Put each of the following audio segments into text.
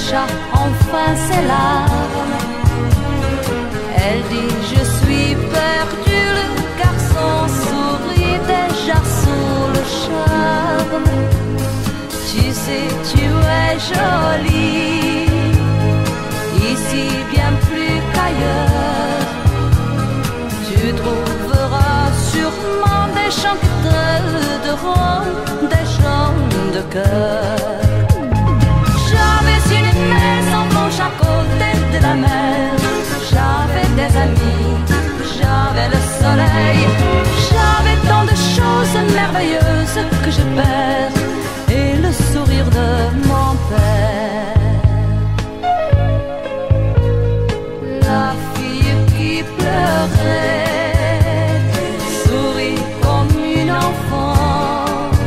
sécha enfin ses larmes. Elle dit je suis perdue, le garçon sourit déjà sous le charme. Tu sais, tu es jolie, ici bien plus qu'ailleurs. Tu trouveras sûrement des gens qui t'aideront, des gens de cœur. J'avais une maison blanche à côté de la mer. J'avais des amis, j'avais le soleil. J'avais tant de choses merveilleuses que je perds, et le sourire de mon père. La fille qui pleurait sourit comme une enfant,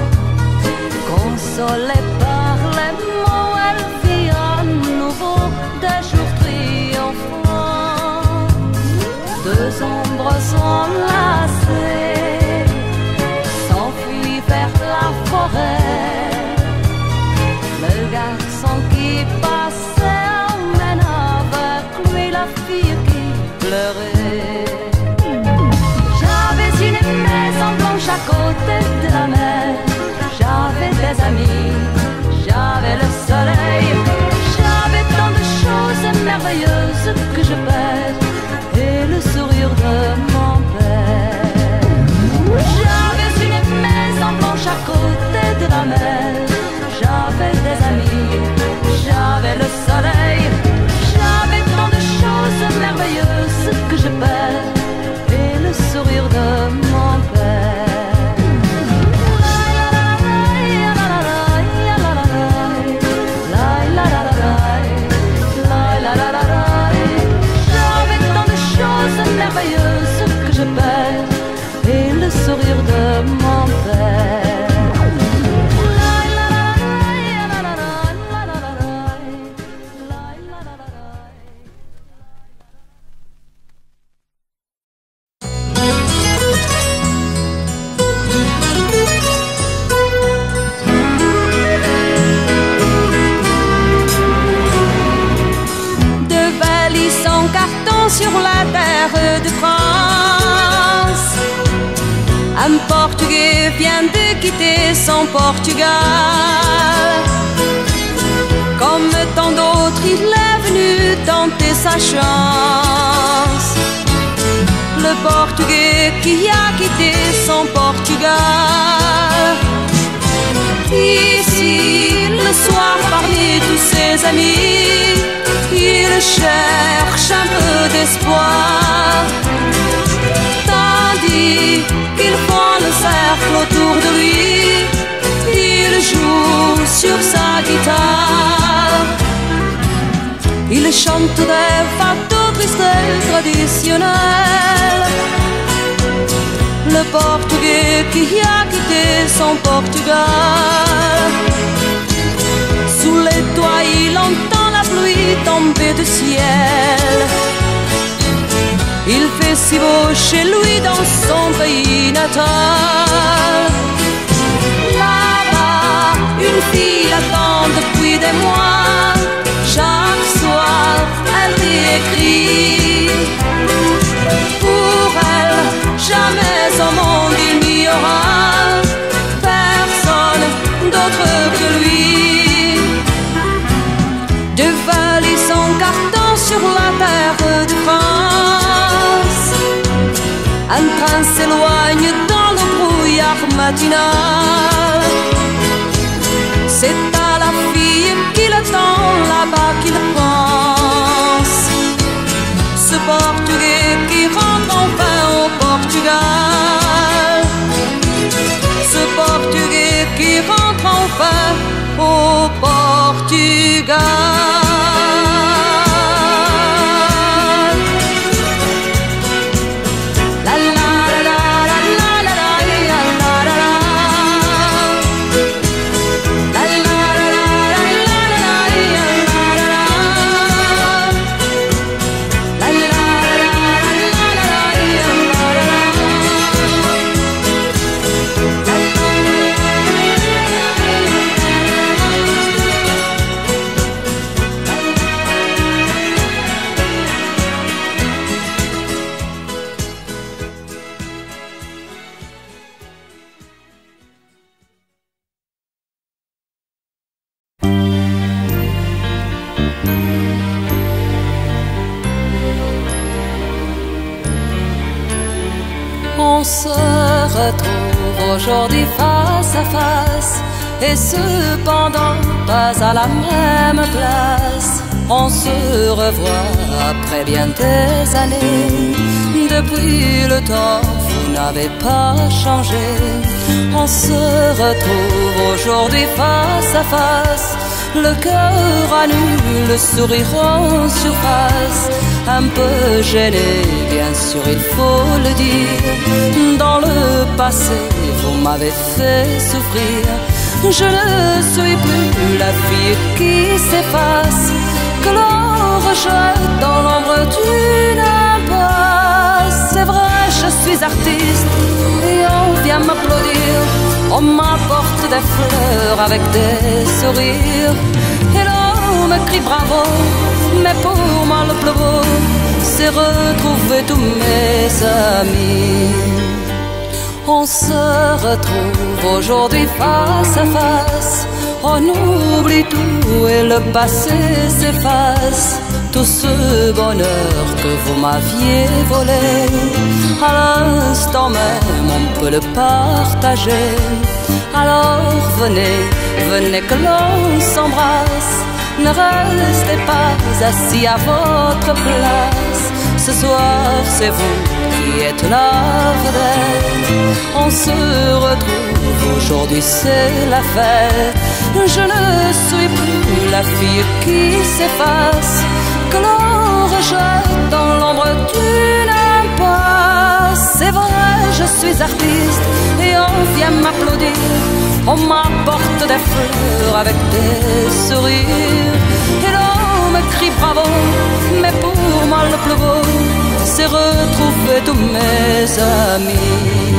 consolée par les mots, elle vit à nouveau des jours triomphants. Deux ombres enlacées s'enfuient vers la forêt. Le garçon qui passait emmène avec lui la fille qui pleurait. J'avais une maison blanche à côté de la mer. J'avais des amis, j'avais le soleil. J'avais tant de choses merveilleuses que je perds, et le sourire de mon père. J'avais une maison blanche à côté de la mer. J'avais des amis, j'avais le soleil. J'avais tant de choses merveilleuses que je perds, et le sourire de mon père. J'avais tant de choses merveilleuses que je perds, et le sourire de mon père. Sur la terre de France, un Portugais vient de quitter son Portugal. Comme tant d'autres, il est venu tenter sa chance. Le Portugais qui a quitté son Portugal. Ici, le soir, parmi tous ses amis, il cherche un peu d'espoir, tandis qu'ils font le cercle autour de lui. Il joue sur sa guitare, il chante des fardeaux tristes traditionnels. Le Portugais qui a quitté son Portugal. Sous les toits, il entend la pluie tomber du ciel. Il fait si beau chez lui dans son pays natal. Là-bas, une fille attend depuis des mois. Chaque soir, elle lui écrit. Pour elle, jamais au monde il n'y aura personne d'autre que lui. De valises en carton sur la terre de France, un train s'éloigne dans le brouillard matinal. C'est à la fille qu'il attend là-bas qu'il pense. Ce Portugais qui rentre enfin au Portugal. Ce Portugais qui rentre enfin au Portugal. La la la la la la la la la la. se retrouve aujourd'hui face à face, et cependant pas à la même place. On se revoit après bien des années. Depuis le temps, vous n'avez pas changé. On se retrouve aujourd'hui face à face, le cœur à nu, le sourire en surface. Un peu gêné, bien sûr, il faut le dire. Dans le passé, vous m'avez fait souffrir. Je ne suis plus la fille qui s'efface, que l'on rejette dans l'ombre d'une impasse. C'est vrai, je suis artiste et on vient m'applaudir. On m'apporte des fleurs avec des sourires, et l'on me crie bravo. Mais pour moi le plus beau, c'est retrouver tous mes amis. On se retrouve aujourd'hui face à face. On oublie tout et le passé s'efface. Tout ce bonheur que vous m'aviez volé, à l'instant même on peut le partager. Alors venez, venez que l'on s'embrasse. Ne restez pas assis à votre place. Ce soir c'est vous qui êtes la vedette. On se retrouve aujourd'hui, c'est la fête. Je ne suis plus la fille qui s'efface, que l'on rejette dans l'ombre d'une impasse. C'est vrai, je suis artiste et on vient m'applaudir. On m'apporte des fleurs avec des sourires, et l'on me crie bravo. Mais pour moi le plus beau, c'est retrouver tous mes amis.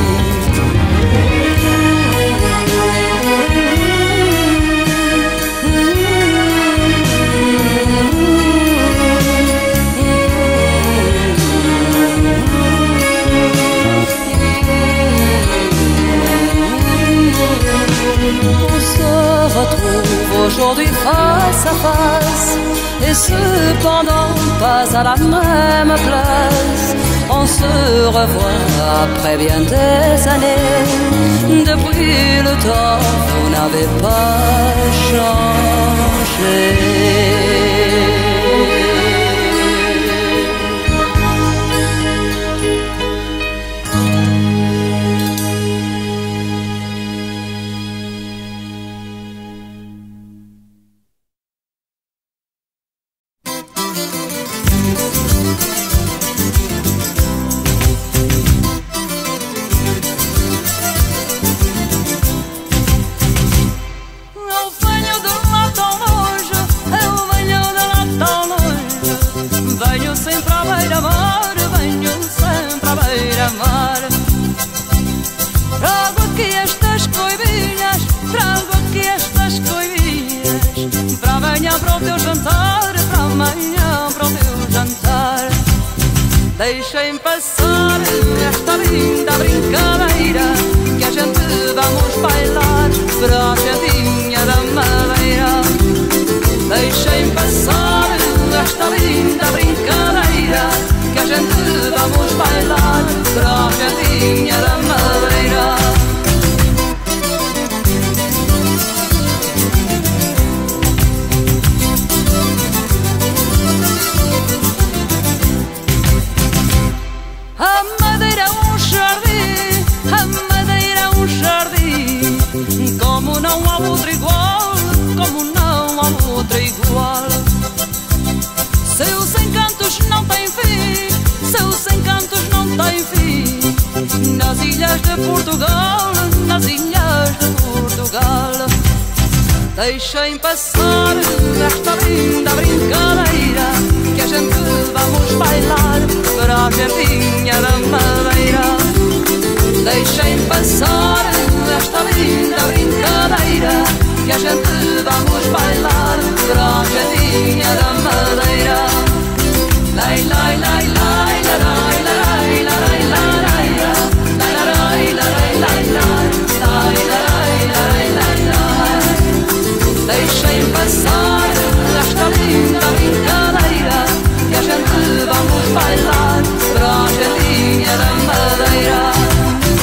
On se retrouve aujourd'hui face à face, et cependant pas à la même place. On se revoit après bien des années. Depuis le temps, vous n'avez pas changé. Deixem passar esta linda brincadeira, que a gente vamos bailar para a gentinha da madeira. Deixem passar esta linda brincadeira, que a gente vamos bailar para a gentinha da madeira. Seus encantos não têm fim, seus encantos não têm fim. Nas ilhas de Portugal, nas ilhas de Portugal. Deixem passar esta linda brincadeira, que a gente vamos bailar para a gentinha da madeira. Deixem passar esta linda brincadeira, que a gente vamos bailar para a gentinha da madeira. Lai, lai, lai, lai, lai, lai, lai, lai, lai, lai, lai, lai, lai, lai. Deixem passar esta linda brincadeira, que a gente vamos bailar para a gentinha da madeira.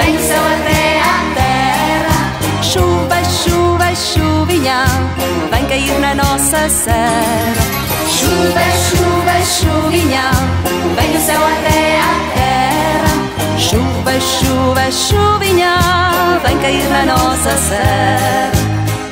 vem do céu até à terra. Chuva, chuva, chuvinha, vem cair na nossa serra. Chuva, chuva, chuvinha, vem do céu até à terra. Chuva, chuva, chuvinha, vem cair na nossa serra.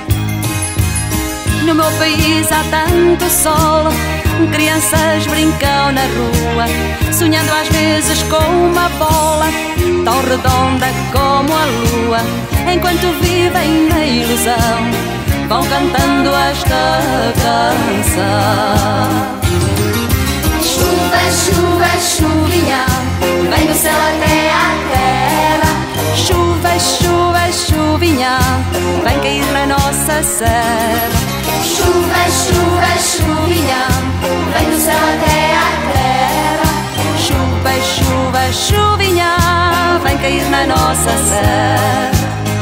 No meu país há tanto sol, crianças brincam na rua, sonhando às vezes com uma bola tão redonda como a lua. Enquanto vivem na ilusão, vão cantando esta canção. Chuva, chuva, chuvinha, vem do céu até à terra. Chuva, chuva, chuvinha, vem cair na nossa serra. Chuva, chuva, chuvinha, vem do céu até à terra. Chuva, chuva, chuvinha, vem cair na nossa serra.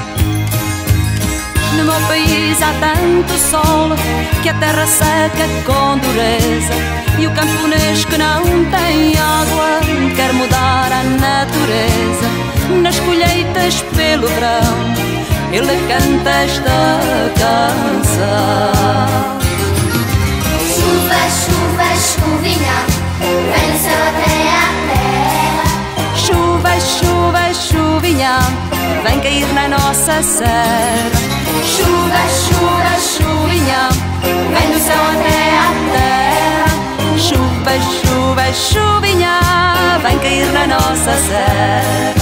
No meu país há tanto sol que a terra seca com dureza, e o camponês que não tem água quer mudar a natureza. Nas colheitas pelo verão ele canta esta canção. Chuva, chuva, chuvinha, vem do céu até à terra. Chuva, chuva, chuvinha, vem cair na nossa serra. Chuva, chuva, chuvinha, vem do céu até à terra. Chuva, chuva, chuvinha, vem cair na nossa serra.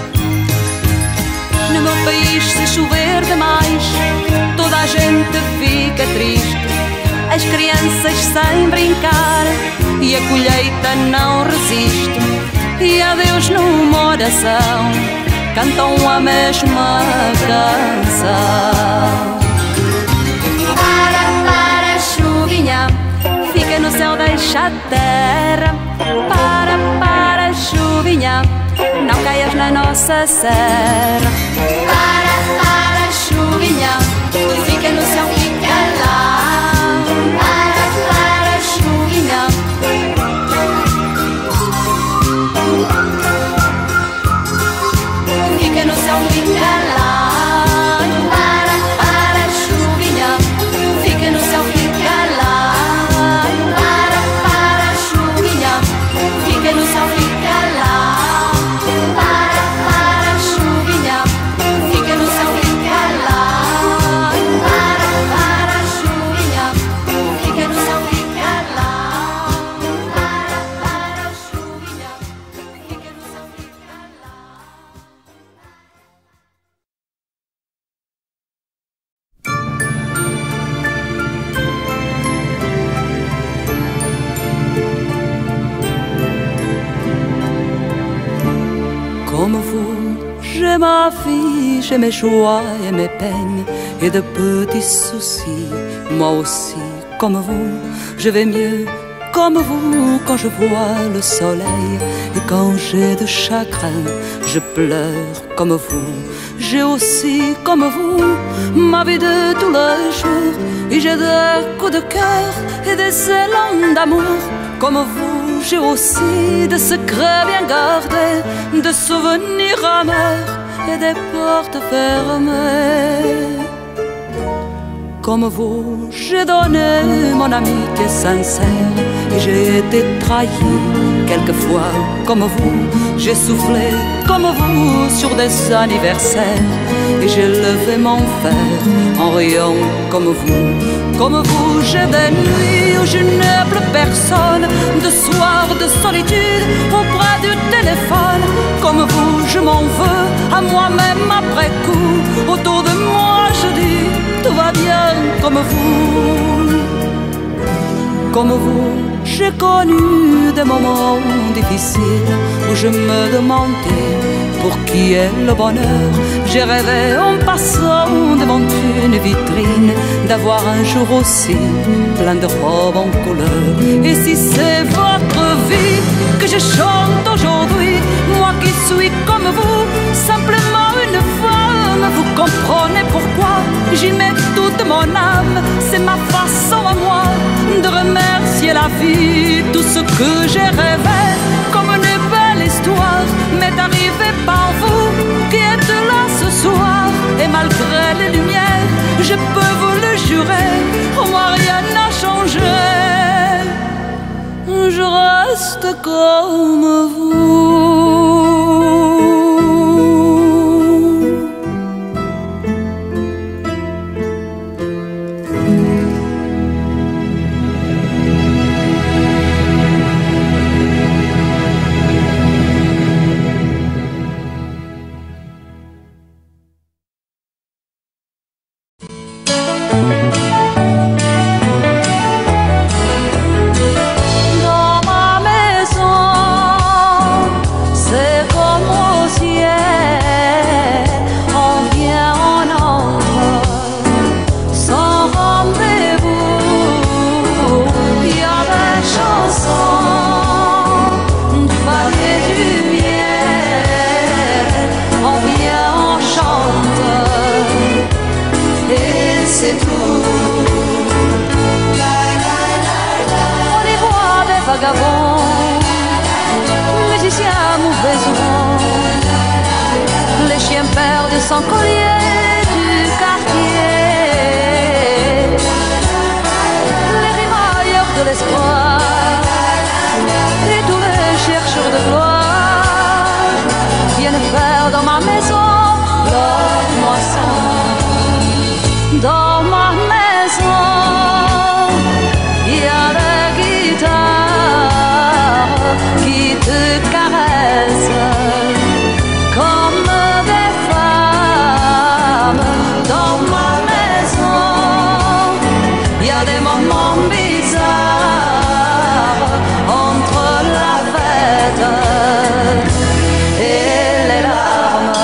No meu país, se chover demais, toda a gente fica triste. As crianças sem brincar e a colheita não resiste. E a Deus numa oração cantam a mesma canção. Para, chuvinha, Fica no céu, deixa a terra. Para, chuvinha, não caias na nossa serra. para, chuvinha, Fica no céu, fica lá. para, chuvinha. Fica no céu, fica lá. Para, chuvinha, Fica no céu, fica lá. para, chuvinha. Fica no céu, fica lá. Para, chuvinha, Fica no céu, fica lá. para, chuvinha. Fica no céu, fica lá. Para, chuvinha. Fica no céu, fica lá. Comme vous, j'ai ma vie, j'ai mes joies et mes peines et de petits soucis. Moi aussi, comme vous, je vais mieux. Comme vous, quand je vois le soleil et quand j'ai de chagrin, je pleure comme vous. J'ai aussi, comme vous, ma vie de tous les jours et j'ai des coups de cœur et des élans d'amour. Comme vous, j'ai aussi des secrets bien gardés, des souvenirs amers et des portes fermées. Comme vous, j'ai donné mon amitié sincère et j'ai été trahi quelquefois. Comme vous, j'ai soufflé comme vous sur des anniversaires et j'ai levé mon verre en riant comme vous. Comme vous, j'ai des nuits où je n'ai plus personne, de soirs de solitude auprès du téléphone. Comme vous, je m'en veux à moi-même après coup. Autour de moi, je dis tout va bien comme vous. Comme vous, j'ai connu des moments difficiles où je me demandais pour qui est le bonheur. J'ai rêvé en passant devant une vitrine d'avoir un jour aussi plein de robes en couleur. Et si c'est votre vie que je chante aujourd'hui, moi qui suis comme vous, simplement une femme, vous comprenez pourquoi j'y mets toute mon âme. C'est ma façon à moi de remercier la vie. Tout ce que j'ai rêvé comme une belle histoire m'est arrivé par vous qui soir, et malgré les lumières, je peux vous le jurer, moi rien n'a changé. Je reste comme vous. Les chiens perdent son collier du quartier, les rimailleurs de l'espoir et tous les chercheurs de gloire viennent faire dans ma maison leur moisson. Dans ma maison, il y a des guitares qui te caressent comme des femmes. Dans ma maison, il y a des moments bizarres entre la fête et les larmes.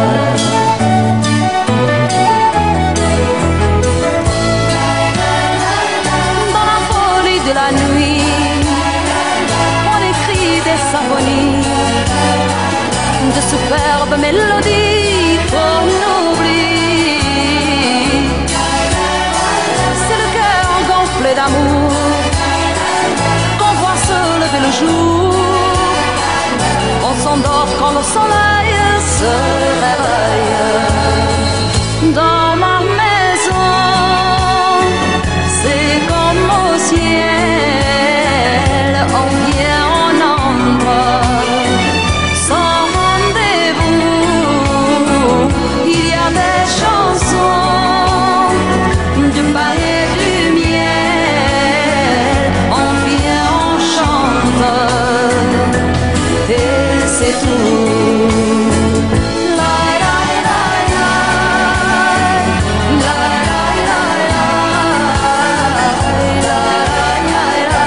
Dans la folie de la nuit, on écrit des symphonies, de superbes mélodies qu'on oublie. C'est le cœur gonflé d'amour qu'on voit se lever le jour. On s'endort quand le soleil se réveille. Dans ma maison, c'est comme au ciel, on vient, on entre. Il y a des chansons, du pain et du miel, on vient, on chante, et c'est tout. La la la la, la la la la, la la la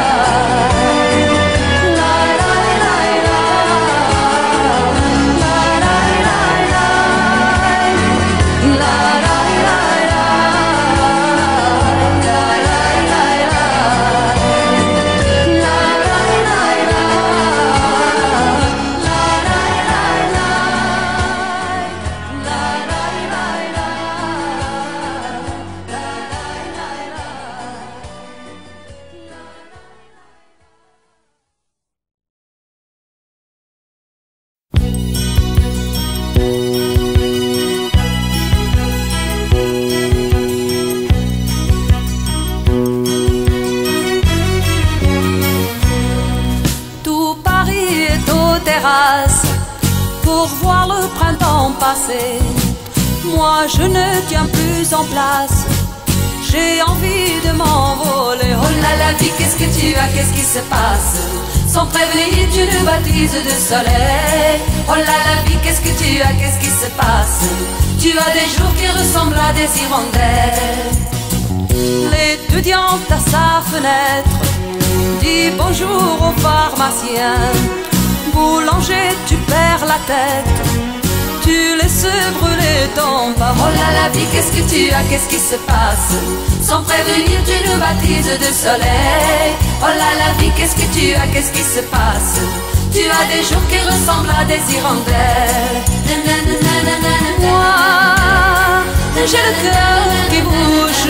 pour voir le printemps passer. Moi je ne tiens plus en place, j'ai envie de m'envoler. Oh là la vie, qu'est-ce que tu as, qu'est-ce qui se passe? Sans prévenir tu nous baptises de soleil. Oh là la vie, qu'est-ce que tu as, qu'est-ce qui se passe? Tu as des jours qui ressemblent à des hirondelles. L'étudiante à sa fenêtre dit bonjour au pharmacien. Boulanger, tu perds la tête, tu laisses brûler ton pain. Oh là la vie, qu'est-ce que tu as, qu'est-ce qui se passe? Sans prévenir tu nous baptises de soleil. Oh là la vie, qu'est-ce que tu as, qu'est-ce qui se passe? Tu as des jours qui ressemblent à des hirondelles. Moi, j'ai le cœur qui bouge,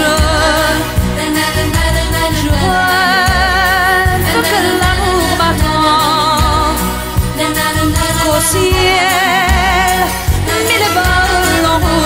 je rêve que l'amour m'attend. Au ciel, mille balles en rouge.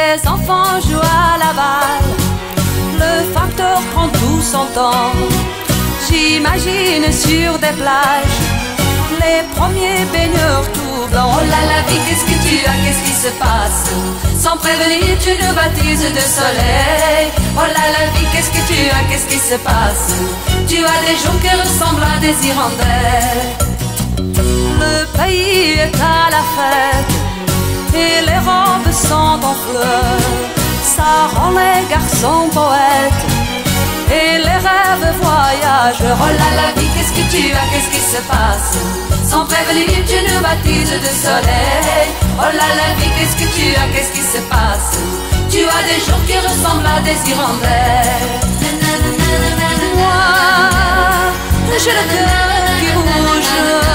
Les enfants jouent à la balle, le facteur prend tout son temps. J'imagine sur des plages les premiers baigneurs tout blancs. Oh là la vie, qu'est-ce que tu as, qu'est-ce qui se passe? Sans prévenir, tu nous baptises de soleil. Oh là la vie, qu'est-ce que tu as, qu'est-ce qui se passe? Tu as des jours qui ressemblent à des hirondelles. Le pays est à la fête et les robes sont en fleurs. Ça rend les garçons poètes et les rêves voyageurs. Oh là la vie, qu'est-ce que tu as, qu'est-ce qui se passe? Sans prévenir, tu nous baptises de soleil. Oh là la vie, qu'est-ce que tu as, qu'est-ce qui se passe? Tu as des jours qui ressemblent à des hirondelles. Moi, j'ai le cœur qui bouge.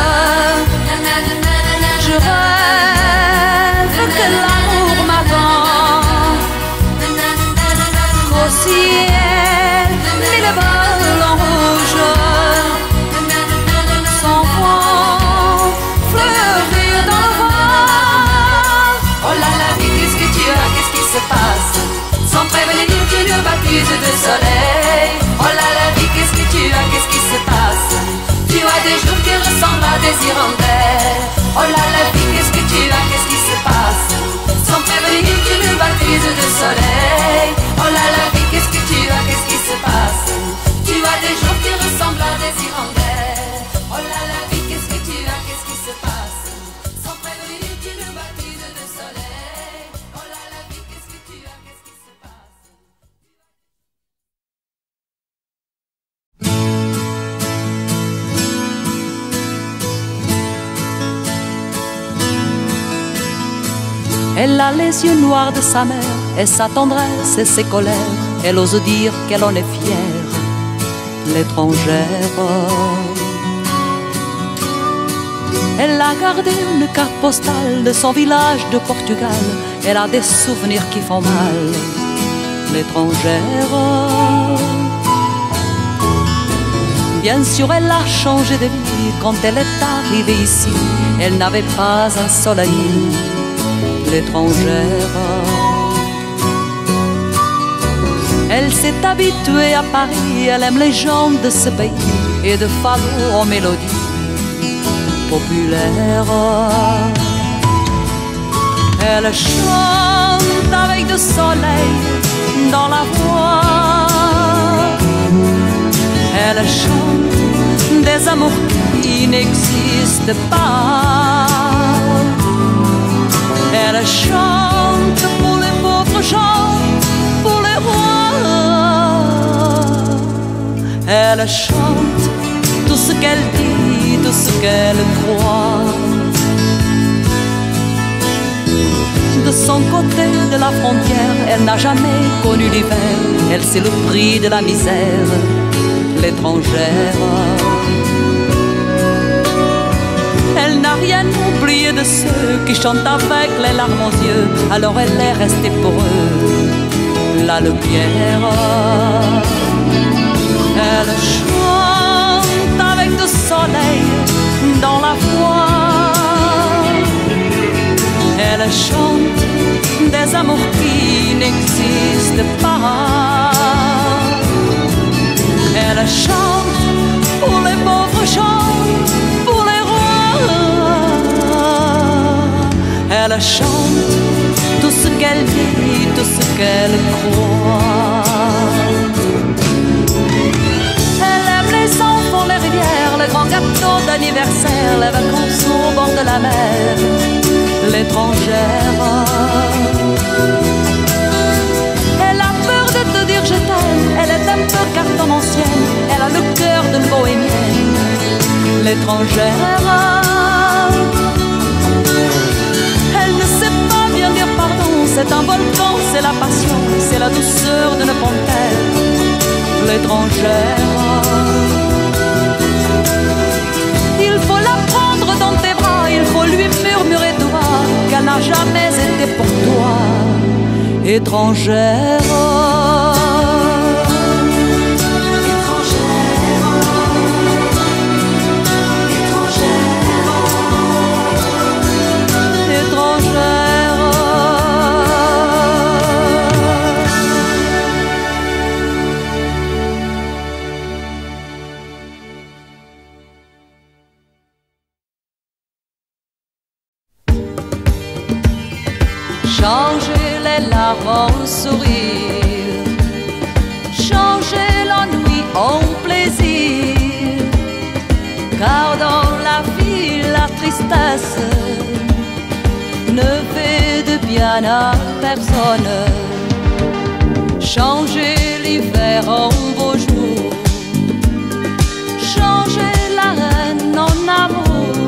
Je rêve que l'amour m'attend. Qu'au ciel, mille vols en rouge. Sans vent, fleurir dans le vent. Oh là la vie, qu'est-ce que tu as, qu'est-ce qui se passe? Sans prévenir, tu nous baptises de soleil. Oh là la vie, qu'est-ce que tu as, qu'est-ce qui se passe? Tu as des jours qui ressemblent à des hirondelles. Oh là la vie, qu'est-ce que tu as, qu'est-ce qui se passe? Sans prévenir, tu nous baptises de soleil. Oh là la vie, qu'est-ce que tu as, qu'est-ce qui se passe? Tu as des jours qui ressemblent à des hirondelles. Oh là la vie, qu'est-ce que tu as, qu'est-ce qui se passe? Sans prévenir, tu nous baptises de soleil. Oh là la vie, qu'est-ce que tu as, qu'est-ce qui se passe? Elle a les yeux noirs de sa mère et sa tendresse et ses colères. Elle ose dire qu'elle en est fière, l'étrangère. Elle a gardé une carte postale de son village de Portugal. Elle a des souvenirs qui font mal, l'étrangère. Bien sûr, elle a changé de vie quand elle est arrivée ici. Elle n'avait pas un seul ami, l'étrangère. Elle s'est habituée à Paris, elle aime les gens de ce pays et de fado en mélodie populaire. Elle chante avec du soleil dans la voix. Elle chante des amours qui n'existent pas. Elle chante pour les pauvres gens, pour les rois. Elle chante tout ce qu'elle dit, tout ce qu'elle croit. De son côté de la frontière, elle n'a jamais connu l'hiver. Elle sait le prix de la misère, l'étrangère. Elle n'a rien oublié de ceux qui chantent avec les larmes aux yeux. Alors elle est restée pour eux la lumière. Elle chante avec du soleil dans la voix. Elle chante des amours qui n'existent pas. Elle chante pour les pauvres gens, pour les elle chante tout ce qu'elle dit, tout ce qu'elle croit. Elle aime les enfants, les rivières, les grands gâteaux d'anniversaire, les vacances au bord de la mer, l'étrangère. Elle a peur de te dire je t'aime, elle est un peu cartomancienne, elle a le cœur d'une bohémienne, l'étrangère. Elle ne sait pas bien dire pardon, c'est un volcan, c'est la passion, c'est la douceur d'une panthère, l'étrangère. Il faut la prendre dans tes bras, il faut lui murmurer toi qu'elle n'a jamais été pour toi, étrangère. Étrangère. sourire, changer l'ennui en plaisir, car dans la vie la tristesse ne fait de bien à personne. Changer l'hiver en beau jour, changer la haine en amour,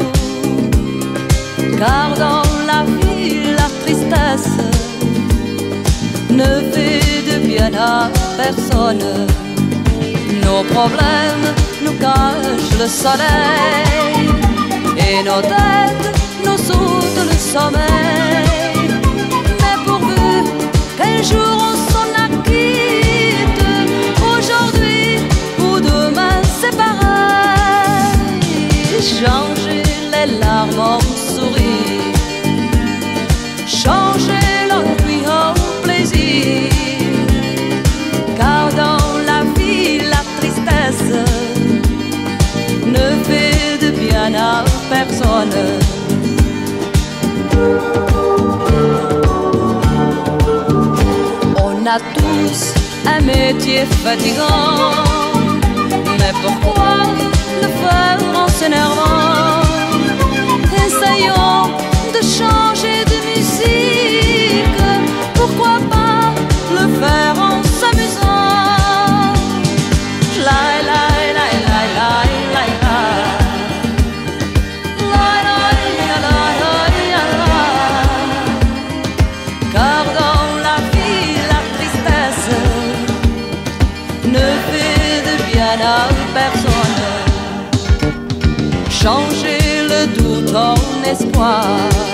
car dans la vie la tristesse ne fait de bien à personne. Nos problèmes nous cachent le soleil et nos têtes nous ôtent le sommeil. Mais pourvu qu'un jour on s'en acquitte, aujourd'hui ou demain c'est pareil. Changer les larmes en sourire, changer l'ennui en plaisir, car dans la vie la tristesse ne fait de bien à personne. On a tous un métier fatigant, mais pourquoi le faire en s'énervant? Essayons de changer de musique, pourquoi pas le faire en s'amusant? La la la la la la la. Car dans la vie la tristesse ne fait de bien à personne. Changer le doute en espoir,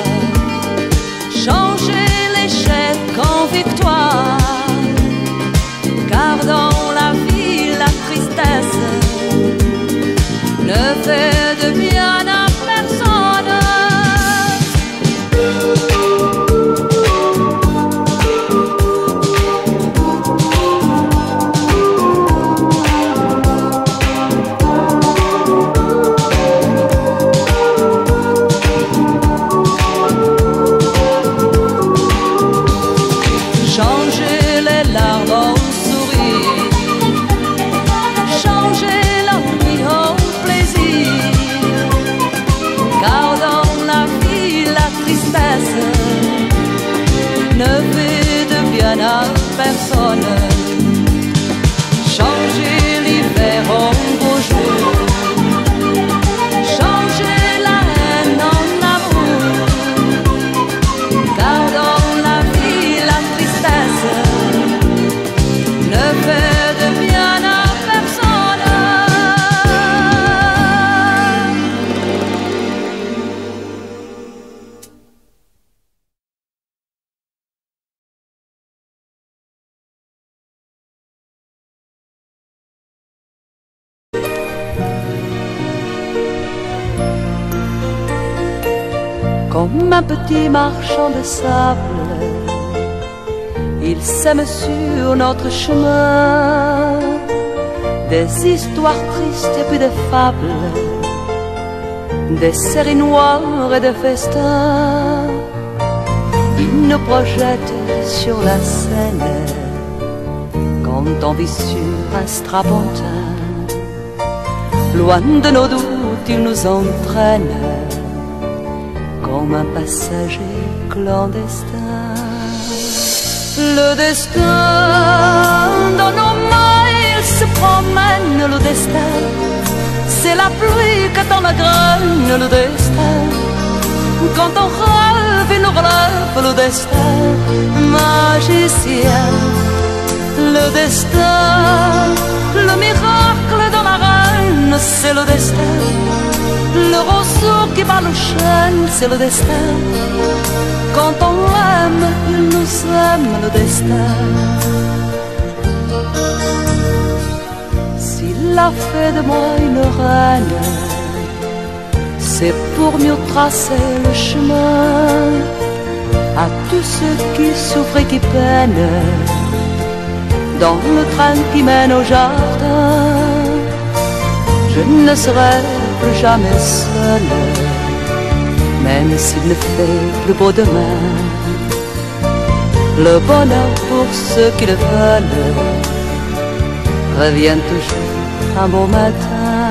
changer l'échec en victoire, car dans la vie la tristesse ne fait de bien à personne. Changer les larmes en sourire, changer l'ennui en plaisir, car dans la vie la tristesse ne fait de bien à personne. Changer l'hiver en beau jour, changer la haine en amour, car dans la vie la tristesse ne fait de bien à personne. Comme un petit marchand de sable, il sème sur notre chemin des histoires tristes et puis des fables, des séries noires et des festins. Il nous projette sur la scène quand on vit sur un strapontin. Loin de nos doutes, il nous entraîne comme un passager clandestin. Le destin dans nos mains, il se promène. Le destin, c'est la pluie quand on graine. Le destin, quand on rêve, il nous relève. Le destin, magicien. Le destin, le miracle dans la reine, c'est le destin. Le roseau qui bat le chêne, c'est le destin. Quand on l'aime, il nous aime, le destin. S'il a fait de moi une reine, c'est pour mieux tracer le chemin à tous ceux qui souffrent et qui peinent dans le train qui mène au jardin. Je ne serai plus jamais seul, même s'il ne fait plus beau demain. le bonheur pour ceux qui le veulent revient toujours un beau matin.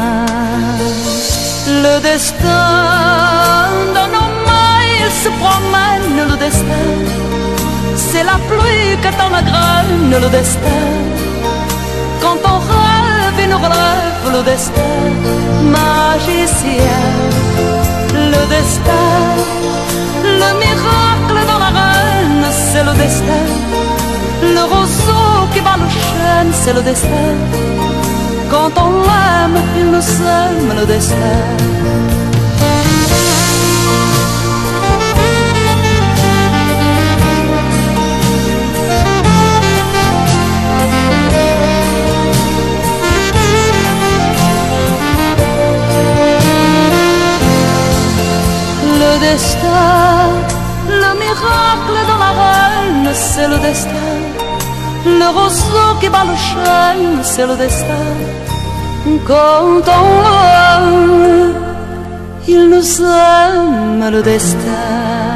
Le destin dans nos mains, il se promène, le destin. C'est la pluie que t'en graine, le destin. Quand on rêve, il nous relève, le destin. Magicien, le destin. Le miracle dans la reine, c'est le destin. Le roseau qui bat le chêne, c'est le destin. Quand on l'aime, il nous sème, le destin. Le destin, le miracle dans la reine, c'est le destin. Le roseau qui bat le chêne, c'est le destin. Quand on l'aime, il nous aime, le destin.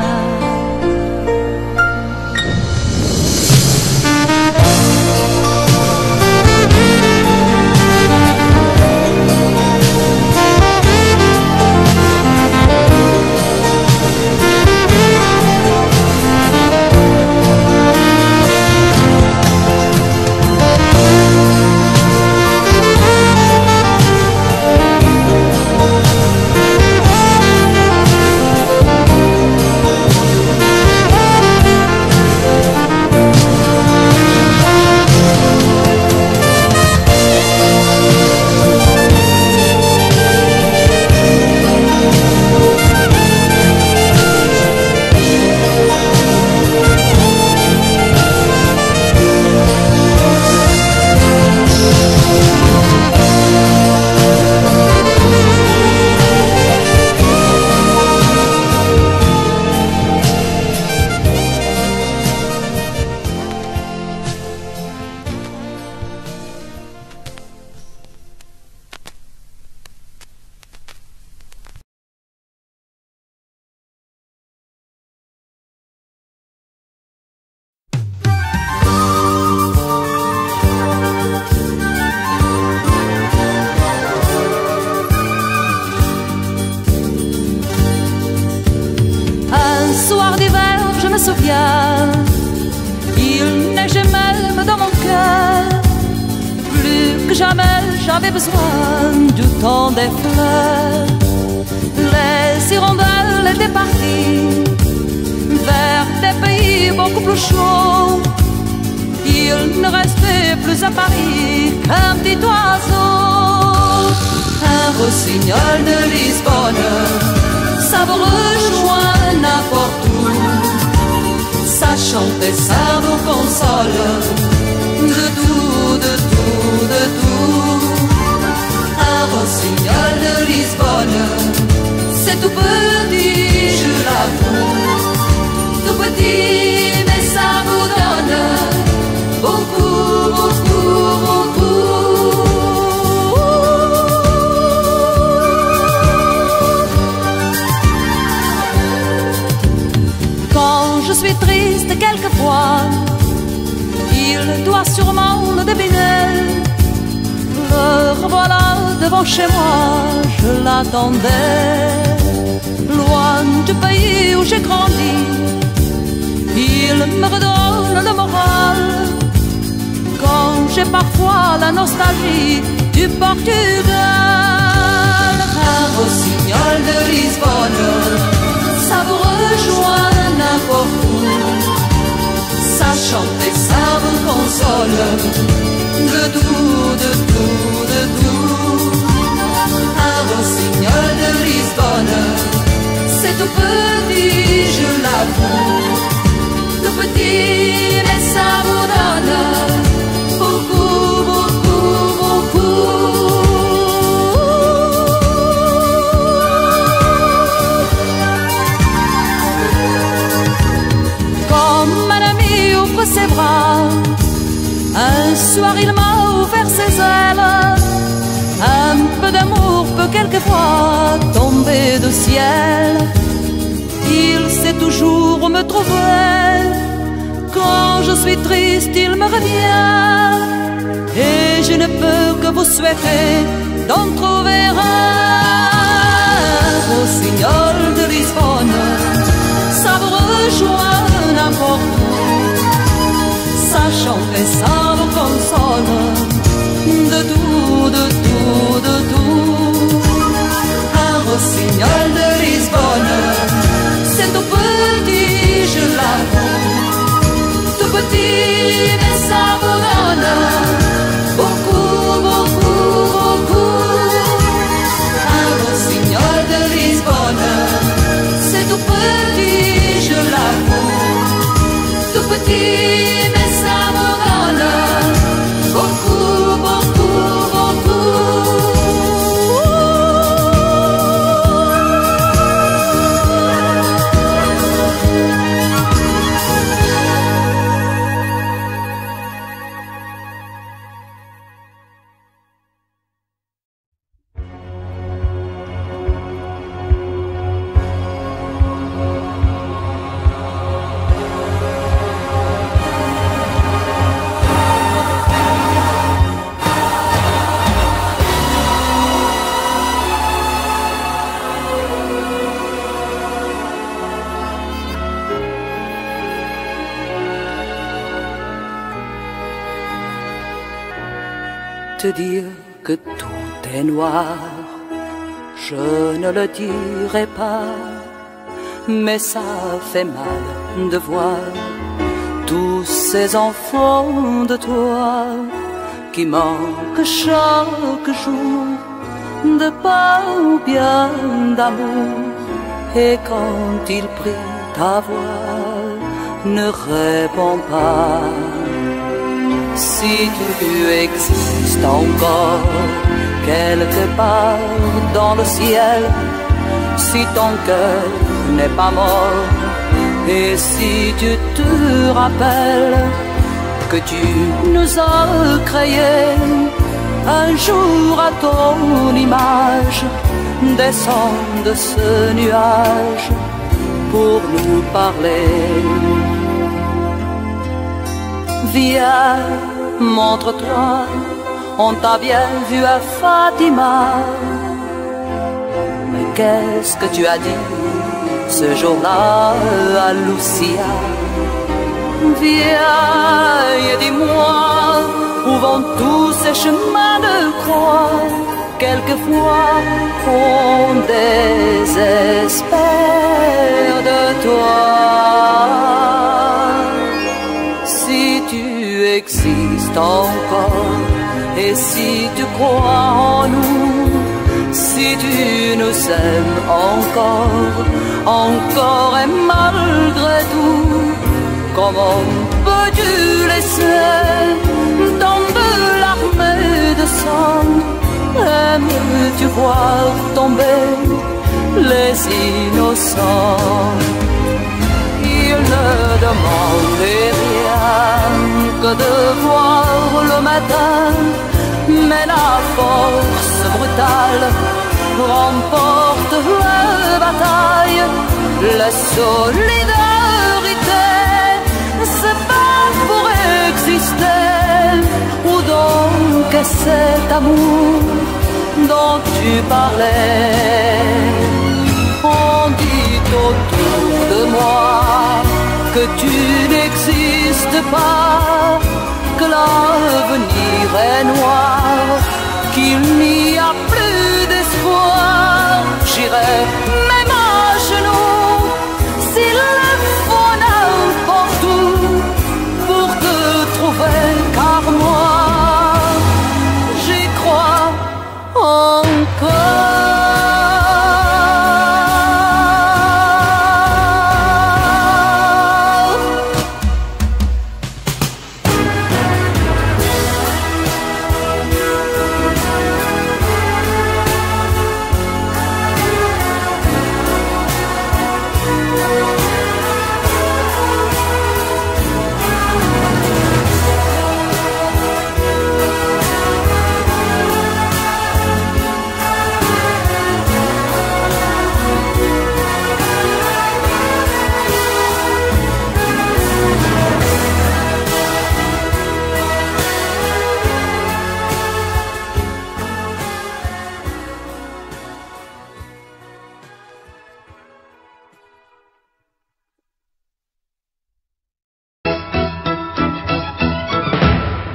Il neigeait même dans mon cœur. Plus que jamais j'avais besoin du temps des fleurs. Les hirondelles étaient parties vers des pays beaucoup plus chauds. Il ne restait plus à Paris qu'un petit oiseau. Un rossignol de Lisbonne, ça vous rejoint n'importe où. Ça chante et ça vous console de tout, de tout, de tout. Un rossignol de Lisbonne, c'est tout petit, je l'avoue. Tout petit, mais ça vous donne beaucoup, beaucoup, beaucoup. Quand je suis triste quelquefois, il doit sûrement le deviner. Le revoilà devant chez moi, je l'attendais. Loin du pays où j'ai grandi, il me redonne le moral. Quand j'ai parfois la nostalgie du Portugal. Un rossignol de Lisbonne, ça vous rejoint n'importe où. Ça chante et ça vous console de tout, de tout, de tout. Un rossignol de Lisbonne, c'est tout petit, je l'avoue. Tout petit, mais ça vous donne beaucoup, beaucoup, beaucoup. Comme un ami ouvre ses bras, un soir il m'a ouvert ses ailes. Un peu d'amour peut quelquefois tomber du ciel. Il sait toujours me trouver Quand je suis triste, il me revient, et je ne peux que vous souhaiter d'en trouver un. Rossignol de Lisbonne, ça vous rejoint n'importe où, ça chante et ça vous console, de tout, de tout, de tout. Un rossignol de Lisbonne, c'est tout petit, je l'avoue, tout petit, mais ça vous donne beaucoup, beaucoup, beaucoup. Un rossignol de Lisbonne, c'est tout petit, je l'avoue, tout petit, mais ça vous donne beaucoup, beaucoup, beaucoup. Te dire que tout est noir, je ne le dirai pas, mais ça fait mal de voir tous ces enfants de toi qui manquent chaque jour de pas ou bien d'amour. Et quand ils prient ta voix, ne réponds pas. Si tu existes encore quelque part dans le ciel, si ton cœur n'est pas mort, et si tu te rappelles que tu nous as créés un jour à ton image, descends de ce nuage pour nous parler. Viens, montre-toi, on t'a bien vu à Fatima. Mais qu'est-ce que tu as dit ce jour-là à Lucia? Viens et dis-moi, où vont tous ces chemins de croix? Quelquefois on désespère de toi. Si tu existes encore, et si tu crois en nous, si tu nous aimes encore et malgré tout, comment peux-tu laisser dans de l'armée de sang? Aimes-tu voir tomber les innocents? Il ne demandait rien que de voir le matin, mais la force brutale remporte la bataille. La solidarité se bat pour exister. Où donc est cet amour dont tu parlais? On dit autour de moi que tu n'existes pas, que l'avenir est noir, qu'il n'y a plus d'espoir. J'irai même à genoux, s'il le faut n'importe où, pour te trouver, car moi, j'y crois encore.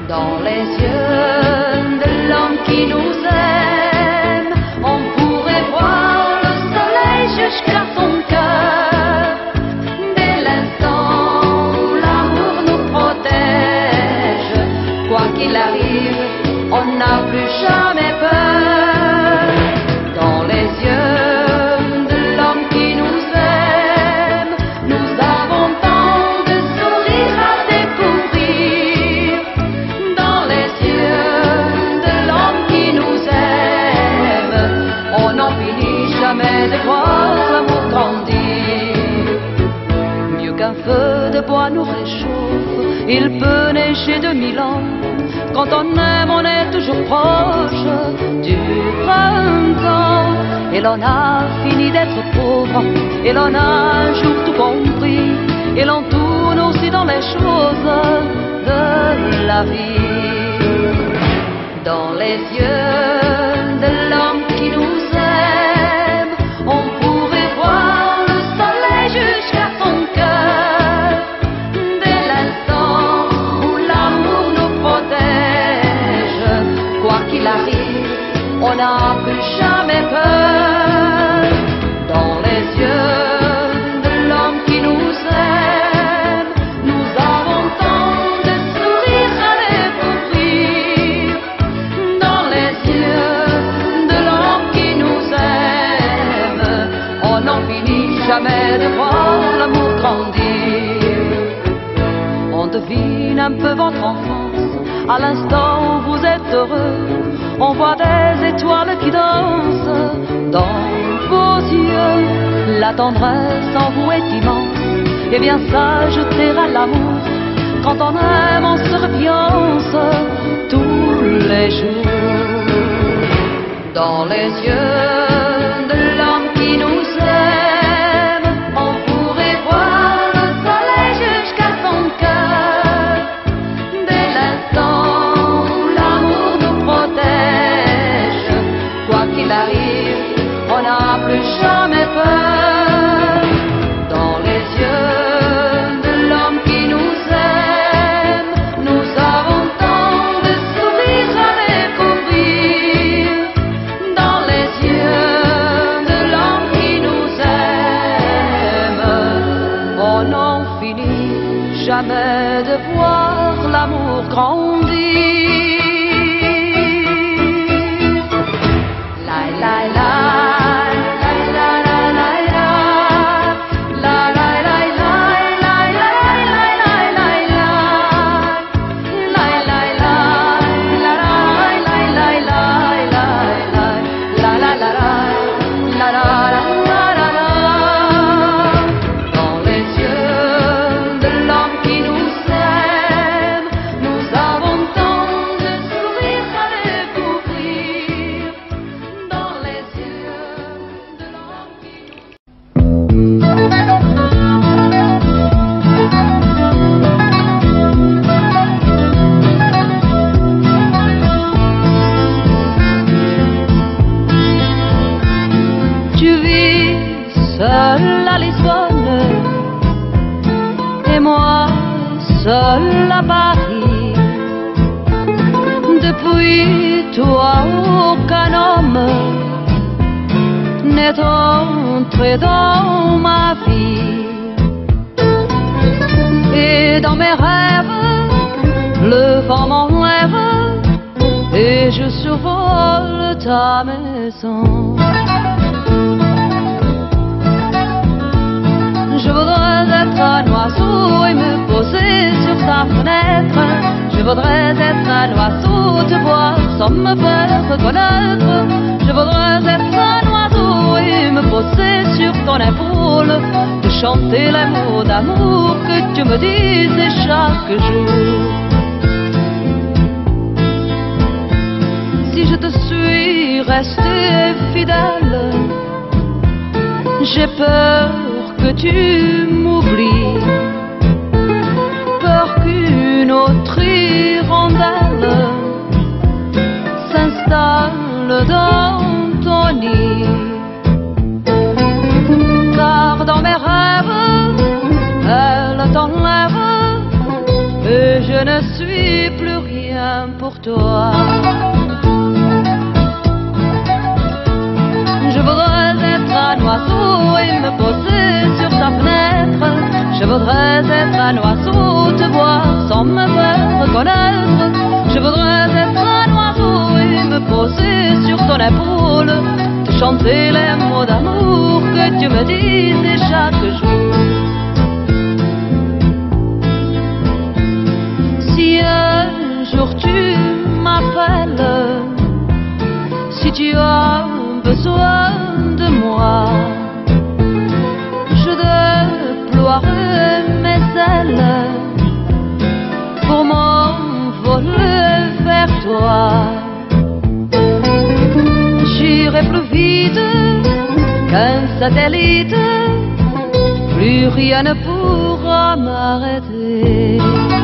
Dans les yeux de l'homme qui nous aime, on pourrait voir le soleil jusqu'à son cœur. Dès l'instant où l'amour nous protège, quoi qu'il arrive, on n'a plus jamais peur. Dans les yeux de l'homme qui nous aime, nous avons tant de sourires à découvrir. Dans les yeux de l'homme qui nous aime, on n'en finit jamais de voir l'amour grandir. Mieux qu'un feu de bois nous réchauffe, il peut neiger de 1000 ans. Quand on aime, on est toujours proche du printemps. Et l'on a fini d'être pauvre, et l'on a un jour tout compris. Et l'on tourne aussi dans les choses de la vie. Dans les yeux de l'homme qui nous aime, on pourrait voir le soleil jusqu'à son cœur. Dès l'instant où l'amour nous protège, quoi qu'il arrive, on n'a plus jamais peur. Dans les yeux de l'homme qui nous aime, nous avons tant de sourires à découvrir. Dans les yeux de l'homme qui nous aime, on n'en finit jamais de voir l'amour grandir. On devine un peu votre enfance à l'instant où vous êtes heureux. On voit des étoiles qui dansent dans vos yeux. La tendresse en vous est immense, et bien s'ajouter à l'amour. Quand on aime, on se refiance tous les jours. Dans les yeux de l'homme qui nous aime, on pourrait voir le soleil jusqu'à son cœur. Dès l'instant où l'amour nous protège, quoi qu'il arrive, on n'a plus jamais peur. Dans les yeux de l'homme qui nous aime, nous avons tant de sourires à découvrir. Dans les yeux de l'homme qui nous aime, on n'en finit jamais de voir l'amour grandir. Dans les yeux de l'homme qui nous aime, nous avons tant de sourires à découvrir. Dans les yeux de l'homme qui Tu vis seul à Lisbonne, et moi seul à Paris. Depuis toi, aucun homme n'est entré dans ma vie. Et dans mes rêves, le vent m'enlève, et je survole ta maison. Je voudrais être un oiseau et me poser sur ta fenêtre. Je voudrais être un oiseau, te voir sans me faire reconnaître. Je voudrais être un oiseau et me poser sur ton épaule, te chanter les mots d'amour que tu me disais chaque jour. Si je te suis resté fidèle, j'ai peur que tu m'oublies, peur qu'une autre hirondelle s'installe dans ton nid. Car dans mes rêves, elle t'enlève, et je ne suis plus rien. rien pour toi. Je voudrais être un oiseau et me poser sur ta fenêtre. Je voudrais être un oiseau, te voir sans me faire reconnaître. Je voudrais être un oiseau et me poser sur ton épaule, te chanter les mots d'amour que tu me disais chaque jour. Si un jour tu m'appelles, si tu as besoin de moi, je déploierai mes ailes pour m'envoler vers toi. J'irai plus vite qu'un satellite, plus rien ne pourra m'arrêter.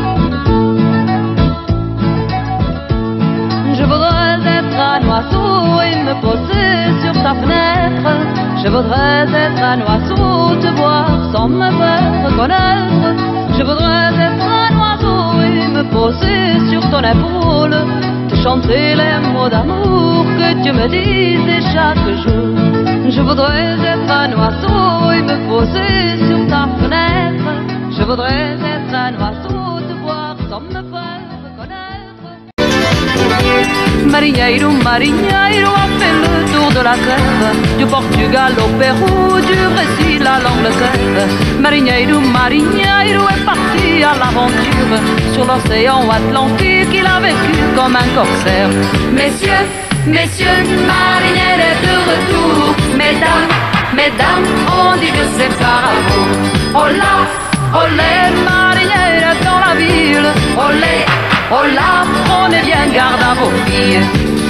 Je voudrais être un oiseau et me poser sur ta fenêtre. Je voudrais être un oiseau, te voir sans me faire reconnaître. Je voudrais être un oiseau et me poser sur ton épaule, te chanter les mots d'amour que tu me disais chaque jour. Je voudrais être un oiseau et me poser sur ta fenêtre. Je voudrais être un oiseau, te voir sans me faire reconnaître. Marinheiro, marinheiro, a fait le tour de la terre, du Portugal au Pérou, du Brésil à l'Angleterre. Marinheiro, marinheiro est parti à l'aventure, sur l'océan Atlantique il a vécu comme un corsaire. Messieurs, messieurs, marinheiro est de retour. Mesdames, mesdames, on dit que c'est par amour. Hola, olé, marinheiro est dans la ville. Olé, hola, prenez bien garde à vos filles.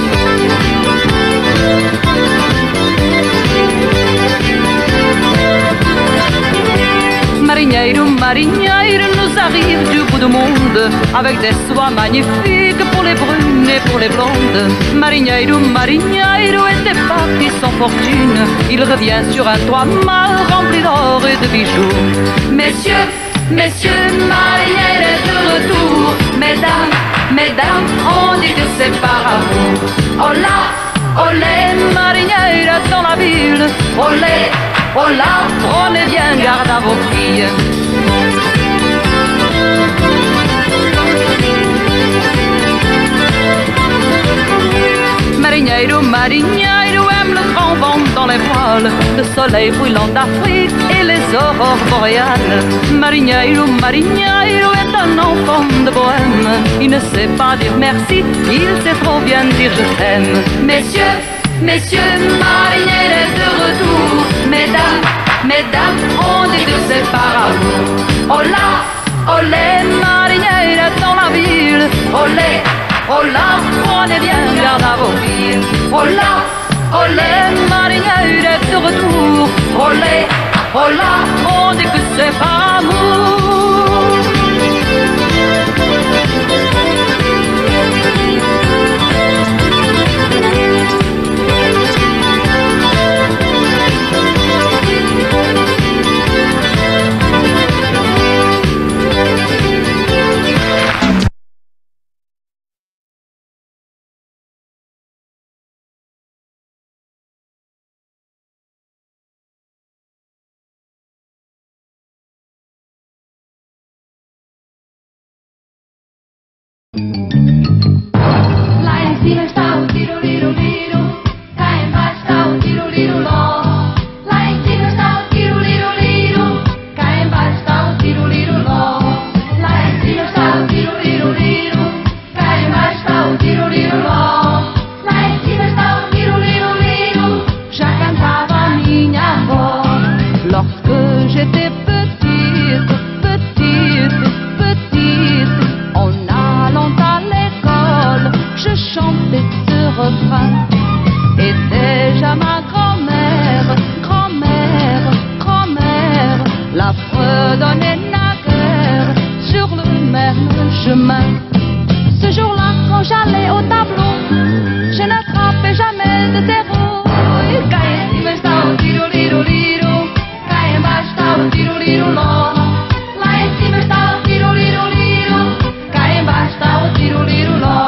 Marinheiro, marinheiro, nous arrive du bout du monde, avec des soies magnifiques pour les brunes et pour les blondes. Marinheiro, marinheiro était parti sans fortune, il revient sur un toit mal rempli d'or et de bijoux. Messieurs, messieurs, marinheiro est de retour. Mesdames, mesdames, on dit que c'est par amour. Hola, olé, marinheiro dans la ville. Olé, hola, prenez bien garde à vos filles. Marinheiro, marinheiro aime le grand vent dans les voiles, le soleil brûlant d'Afrique et les aurores boréales. Marinheiro, marinheiro est un enfant de bohème, il ne sait pas dire merci, il sait trop bien dire je t'aime. Messieurs, messieurs, marinheiro est de retour. Mesdames, mesdames, on dit que c'est par amour. Hola, olé, marinheiro dans la ville. Olé, hola, prenez bien garde à vos filles. Hola, olé, marinheiro est de retour. Olé, hola, on dit que c'est par amour. Lá em cima está o tiro-liro-liro, cá embaixo está o tiro-liro-ló. Lá em cima está o tiro-liro-liro, cá embaixo está o tiro-liro-ló. Lá em cima está o tiro-liro-liro, cá embaixo está o tiro-liro-ló. Lá em cima está o tiro-liro-liro, já cantava a minha avó. Lorsque j'étais petite, petite, petite, en allant à l'école, je chantais ce refrain. Et déjà ma grand-mère, grand-mère, grand-mère, la fredonnait naguère sur le même chemin. Ce jour-là, quand j'allais au tableau, je n'attrapais jamais de zéro. Cá em cima está o tiro-liro-liro, cá embaixo está o tiro-liro-ló. Lá em cima está o tiro-liro-liro, cá embaixo está o tiro-liro-ló.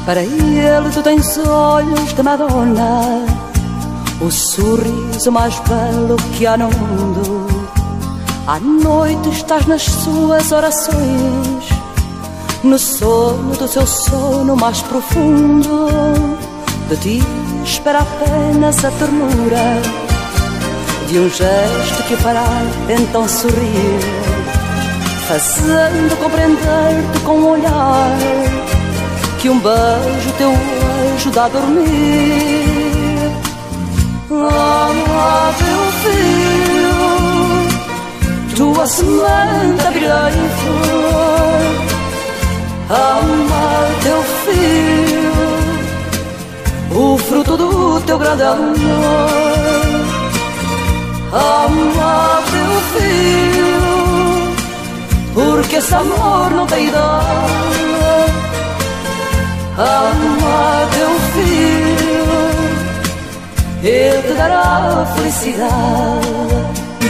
Para ele tu tens olhos de Madonna, o sorriso mais belo que há no mundo. À noite estás nas suas orações, no sono do seu sono mais profundo. De ti espera apenas a ternura de um gesto que o fará então sorrir, fazendo compreender-te com um olhar que um beijo teu ajuda a dormir. Ah, meu filho, tua semente abrirá em flor. Ama teu filho, o fruto do teu grande amor. Ama teu filho, porque esse amor não tem idade. Ama teu filho, ele te dará felicidade.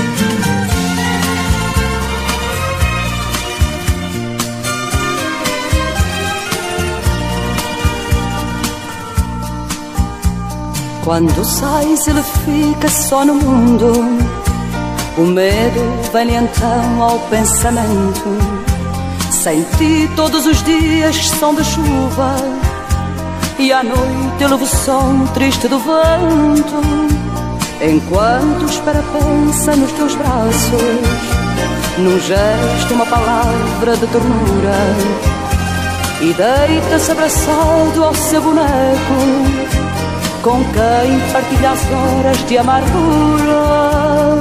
Quando sais ele fica só no mundo, o medo vem então ao pensamento. Sem ti todos os dias são de chuva, e à noite ele ouve o som triste do vento. Enquanto espera pensa nos teus braços, num gesto, uma palavra de ternura, e deita-se abraçado ao seu boneco, com quem partilha as horas de amargura.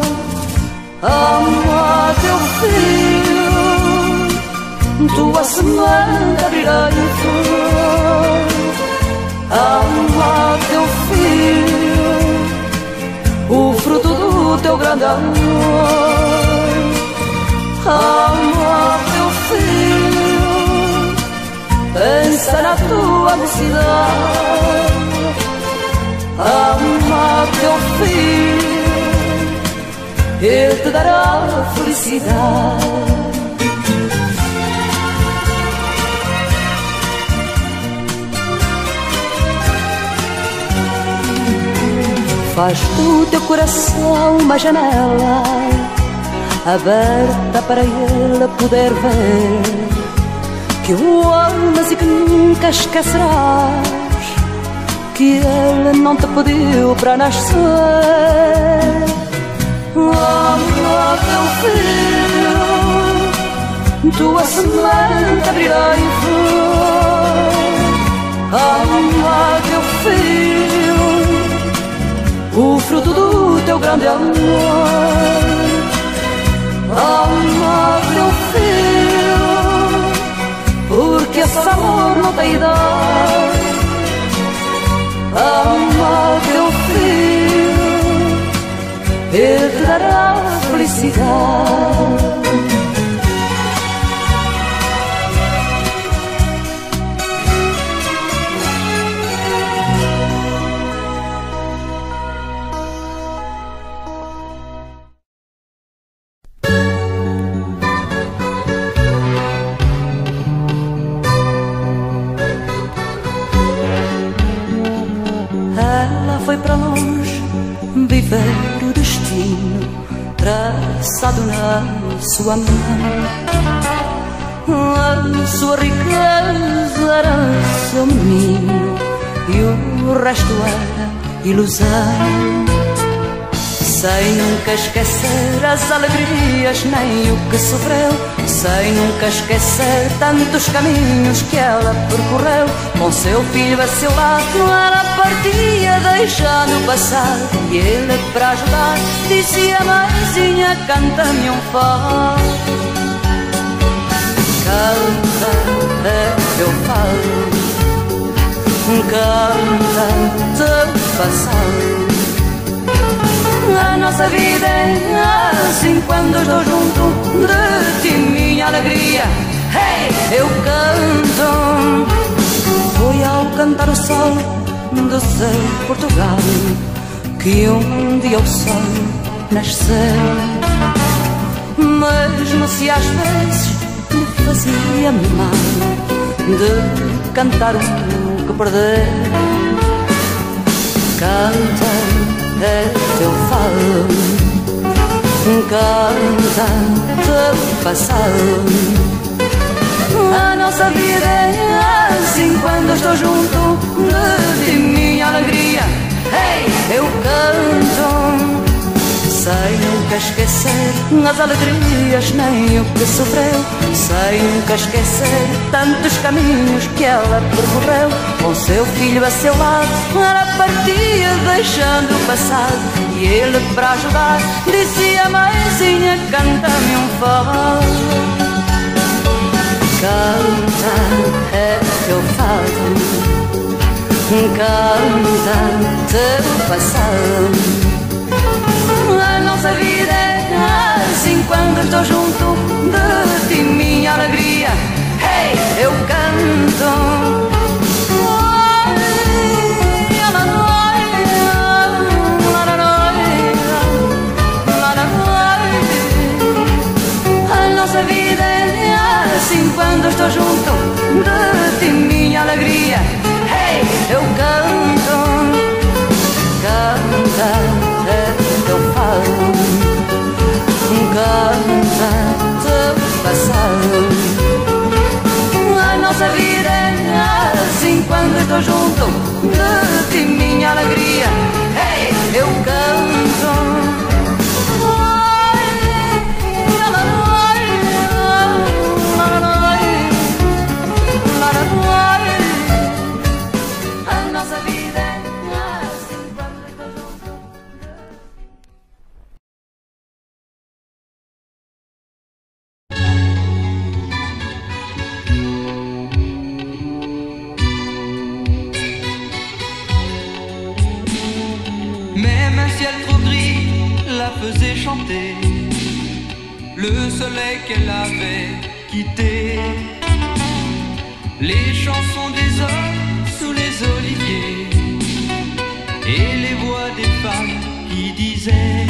Ama teu filho, tua semente abrirá em flor. Ama teu filho, o fruto do teu grande amor. Ama teu filho, pensa na tua mocidade. Ama teu filho, ele te dará felicidade. Faz do teu coração uma janela aberta para ele poder ver que o amas e que nunca esquecerás, que ele não te pediu para nascer. Ama teu filho, tua semente abrirá em flor. Ama teu filho, o fruto do teu grande amor. Ama teu filho, porque esse amor não tem idade. Ama teu filho, ele te dará felicidade. Foi para longe viver o destino traçado na sua mão. A sua riqueza era seu menino e o resto era ilusão. Sem nunca esquecer as alegrias nem o que sofreu, sem nunca esquecer tantos caminhos que ela percorreu. Com seu filho a seu lado ela partia deixando passar, e ele para ajudar dizia: mãezinha, canta-me um fado. Canta, eu falo, canta teu passado. A nossa vida é assim quando estou junto de ti, minha alegria. Hey, eu canto. Foi ao cantar o sol do seu Portugal que um dia o sol nasceu. Mesmo se às vezes me fazia mal de cantar o que perder. Canta, é teu fado, canta teu passado. A nossa vida é assim quando eu estou junto de ti, minha alegria. Hey, eu canto. Sei nunca esquecer as alegrias, nem o que sofreu. Sei nunca esquecer tantos caminhos que ela percorreu. Com seu filho a seu lado, ela partia deixando o passado. E ele, para ajudar, dizia: mãezinha, canta-me um fado. Canta, é teu fado, canta teu passado. A nossa vida é assim quando estou junto de ti, minha alegria. Hey, eu canto. A nossa vida é assim quando estou junto de ti, minha alegria. Hey, eu canto. Canta, é teu fado, canta teu passado. A nossa vida é assim quando estou junto de ti, minha alegria. Hey, eu canto. A nossa vida é assim quando estou junto. Même un ciel trop gris la faisait chanter, le soleil qu'elle avait quitté, les chansons des hommes sous les oliviers et les voix des femmes qui disaient: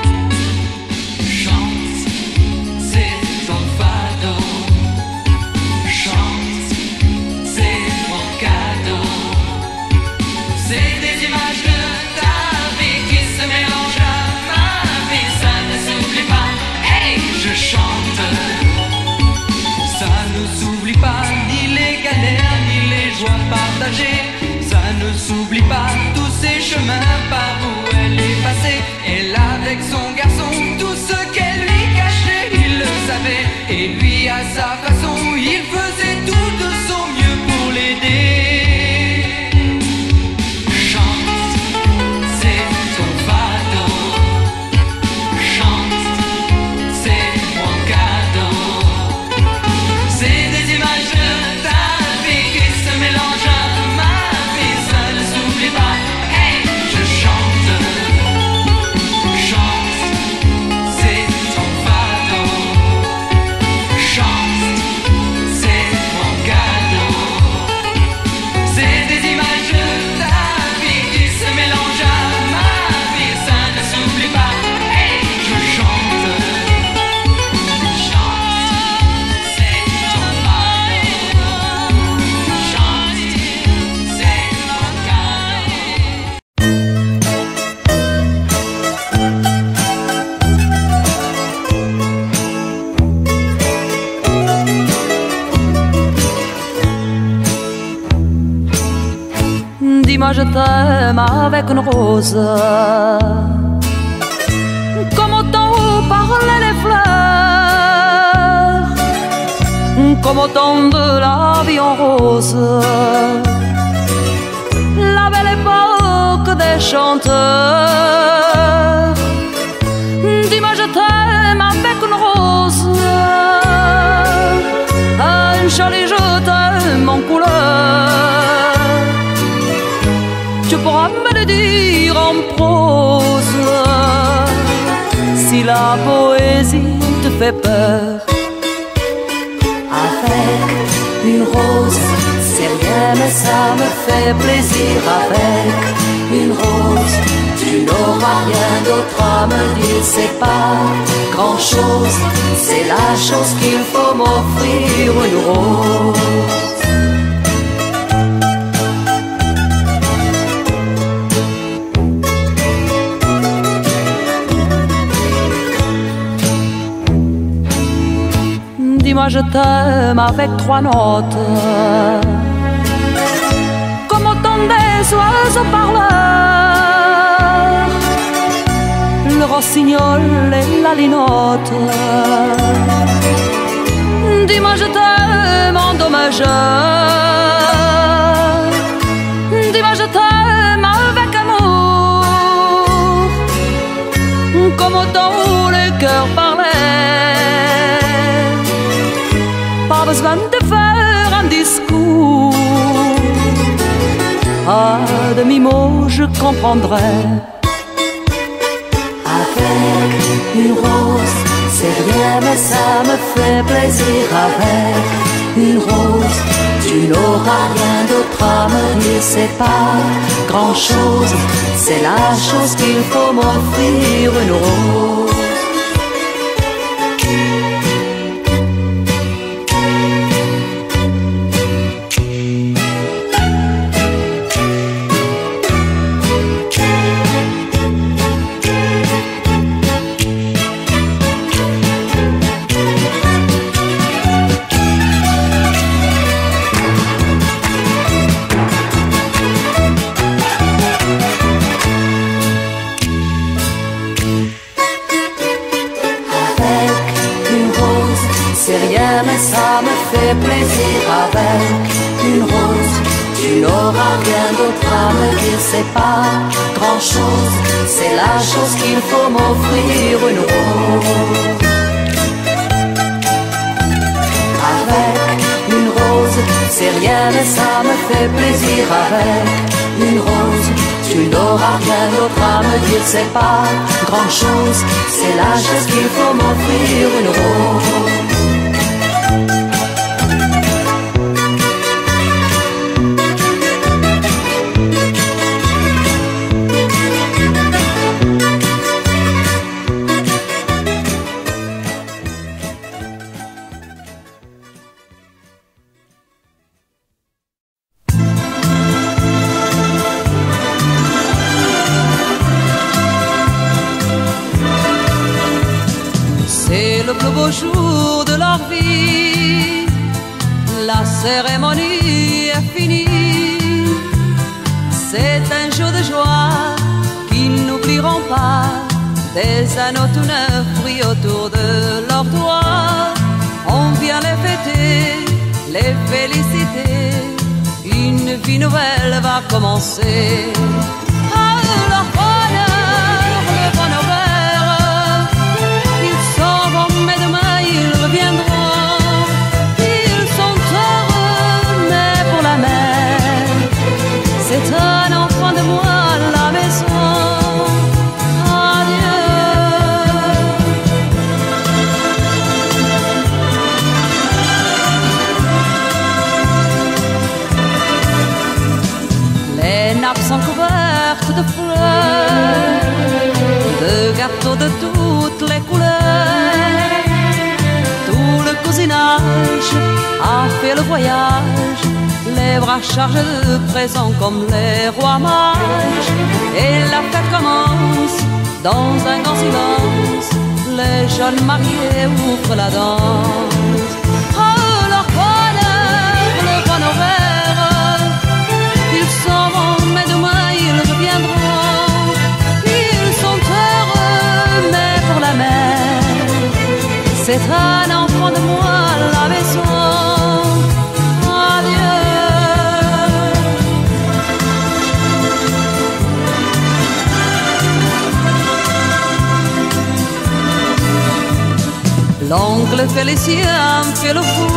chante, c'est ton fado, chante, c'est mon cadeau. C'est des images de ta vie qui se mélangent à ma vie, ça ne s'oublie pas. Hey, je chante. Ça ne s'oublie pas, ni les galères, ni les joies partagées. Ça ne s'oublie pas, tous ces chemins par où elle est passée. Elle avec son garçon, tout ce qu'elle lui cachait, il le savait. Et lui à sa façon, il faisait tout de son mieux pour l'aider. Dis-moi je t'aime avec une rose, comme au temps où parlaient les fleurs, comme au temps de la vie en rose, la belle époque des chanteurs. Dis-moi je t'aime avec une rose, un joli je t'aime en couleur. Tu pourras me le dire en prose si la poésie te fait peur. Avec une rose, c'est rien mais ça me fait plaisir. Avec une rose, tu n'auras rien d'autre à me dire. C'est pas grand chose, c'est la chose qu'il faut m'offrir, une rose. Dis-moi je t'aime avec 3 notes, comme autant des oiseaux parleurs, le rossignol et la linotte. Dis-moi je t'aime en do majeur, dis-moi je t'aime avec amour, comme autant où le cœur parlait. Pas besoin de faire un discours, à demi-mot je comprendrai. Avec une rose, c'est rien mais ça me fait plaisir. Avec une rose, tu n'auras rien d'autre à me dire. C'est pas grand chose, c'est la chose qu'il faut m'offrir, une rose. Mais ça me fait plaisir. Avec une rose, tu n'auras rien d'autre à me dire. C'est pas grand chose, c'est la chose qu'il faut m'offrir, une rose. Avec une rose, c'est rien mais ça me fait plaisir. Avec une rose, tu n'auras rien d'autre à me dire. C'est pas grand chose, c'est la chose qu'il faut m'offrir, une rose. C'est le plus beau jour de leur vie, la cérémonie est finie. C'est un jour de joie qu'ils n'oublieront pas. Des anneaux tout neufs brillent autour de leurs doigts. On vient les fêter, les féliciter. Une vie nouvelle va commencer. À leur bonheur, le bonheur vert. Ils s'en vont, mais demain ils reviendront. Ils sont heureux, mais pour la mère, c'est un enfant de moi à la maison. Adieu. Les nappes sont couvertes de fleurs, de gâteaux de toutes les couleurs. Tout le cousinage a fait le voyage, les bras chargés de présents comme les rois mages. Et la fête commence dans un grand silence, les jeunes mariés ouvrent la danse. Oh, leur bonheur, le bonheur vert. Ils s'en vont, mais demain ils reviendront. Ils sont heureux, mais pour la mère, c'est un enfant de moi à la maison. Adieu. L'oncle Félicien fait le fou,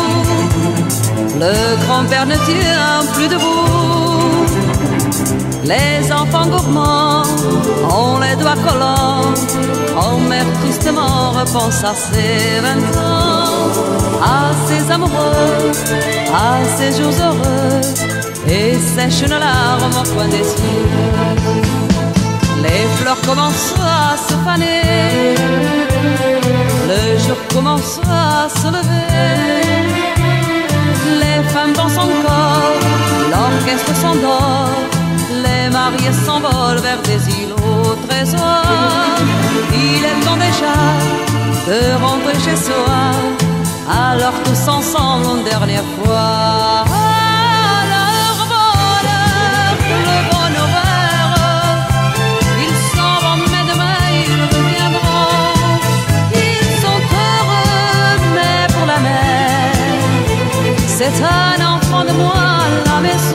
le grand-père ne tient plus debout. Les enfants gourmands ont les doigts collants, grand-mère tristement repense à ses 20 ans, à ses amoureux, à ses jours heureux, et sèche une larme au coin des yeux. Les fleurs commencent à se faner, le jour commence à se lever. Les femmes dansent encore, l'orchestre s'endort, les mariés s'envolent vers des îles au trésor. Il est temps déjà de rentrer chez soi, Alors tous ensemble une dernière fois, leur bonheur, le bonheur, ils s'en vont mais demain ils reviendront. Ils sont heureux mais pour la mer, c'est un enfant de moi à la maison.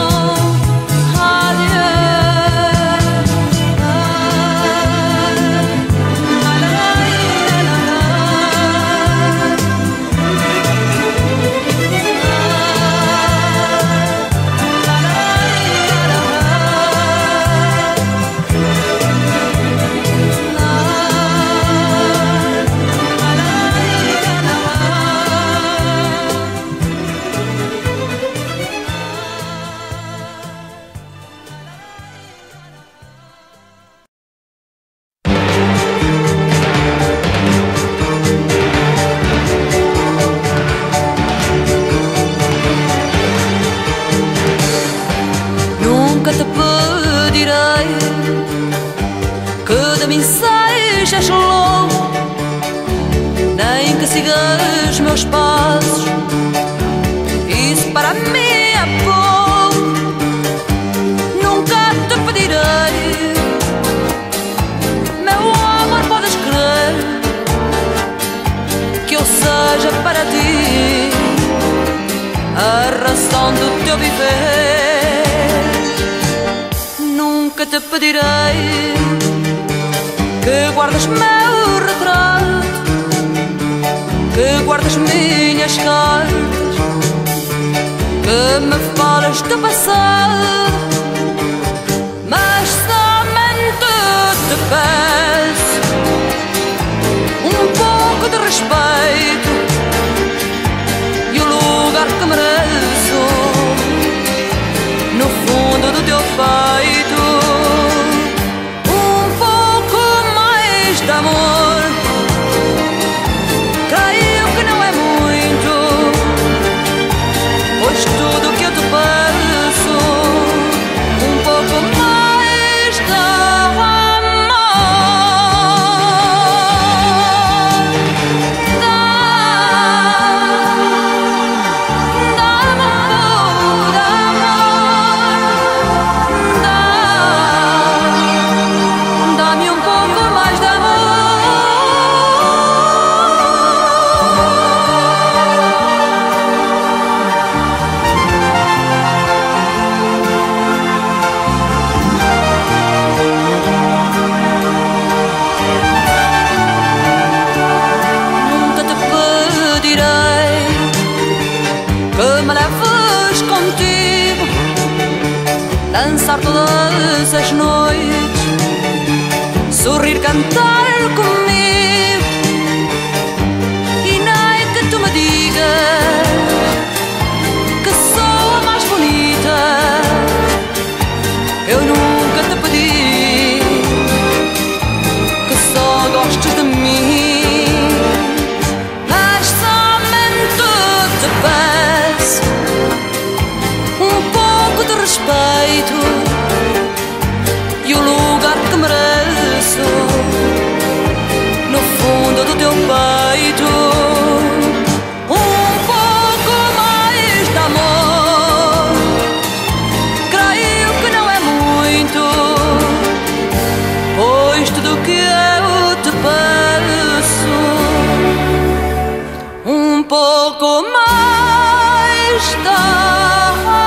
Nunca te pedirei que de mim sejas longe, nem que sigas meus passos, isso para mim é pouco. Nunca te pedirei, meu amor, podes crer, que eu seja para ti a razão do teu viver. Nunca te pedirei que guardes meu retrato, que guardes minhas cartas, que me fales do passado, mas somente te peço um pouco de respeito e o lugar que mereço no fundo do teu peito. Um pouco mais de amor, creio que não é muito, pois tudo que eu te peço, um pouco mais de amor. Dá-me um pouco de amor, dá-me um pouco mais de amor. Nunca te pedirei que me leves contigo, dançar todas as noites, sorrir, cantar comigo, e nem que tu me digas que sou a mais bonita. Eu nunca te pedi que só gostes de mim, mas somente te peço um pouco de respeito e o lugar que mereço no fundo do teu peito. Um pouco mais de amor, creio que não é muito, pois tudo que eu te peço, um pouco mais de amor.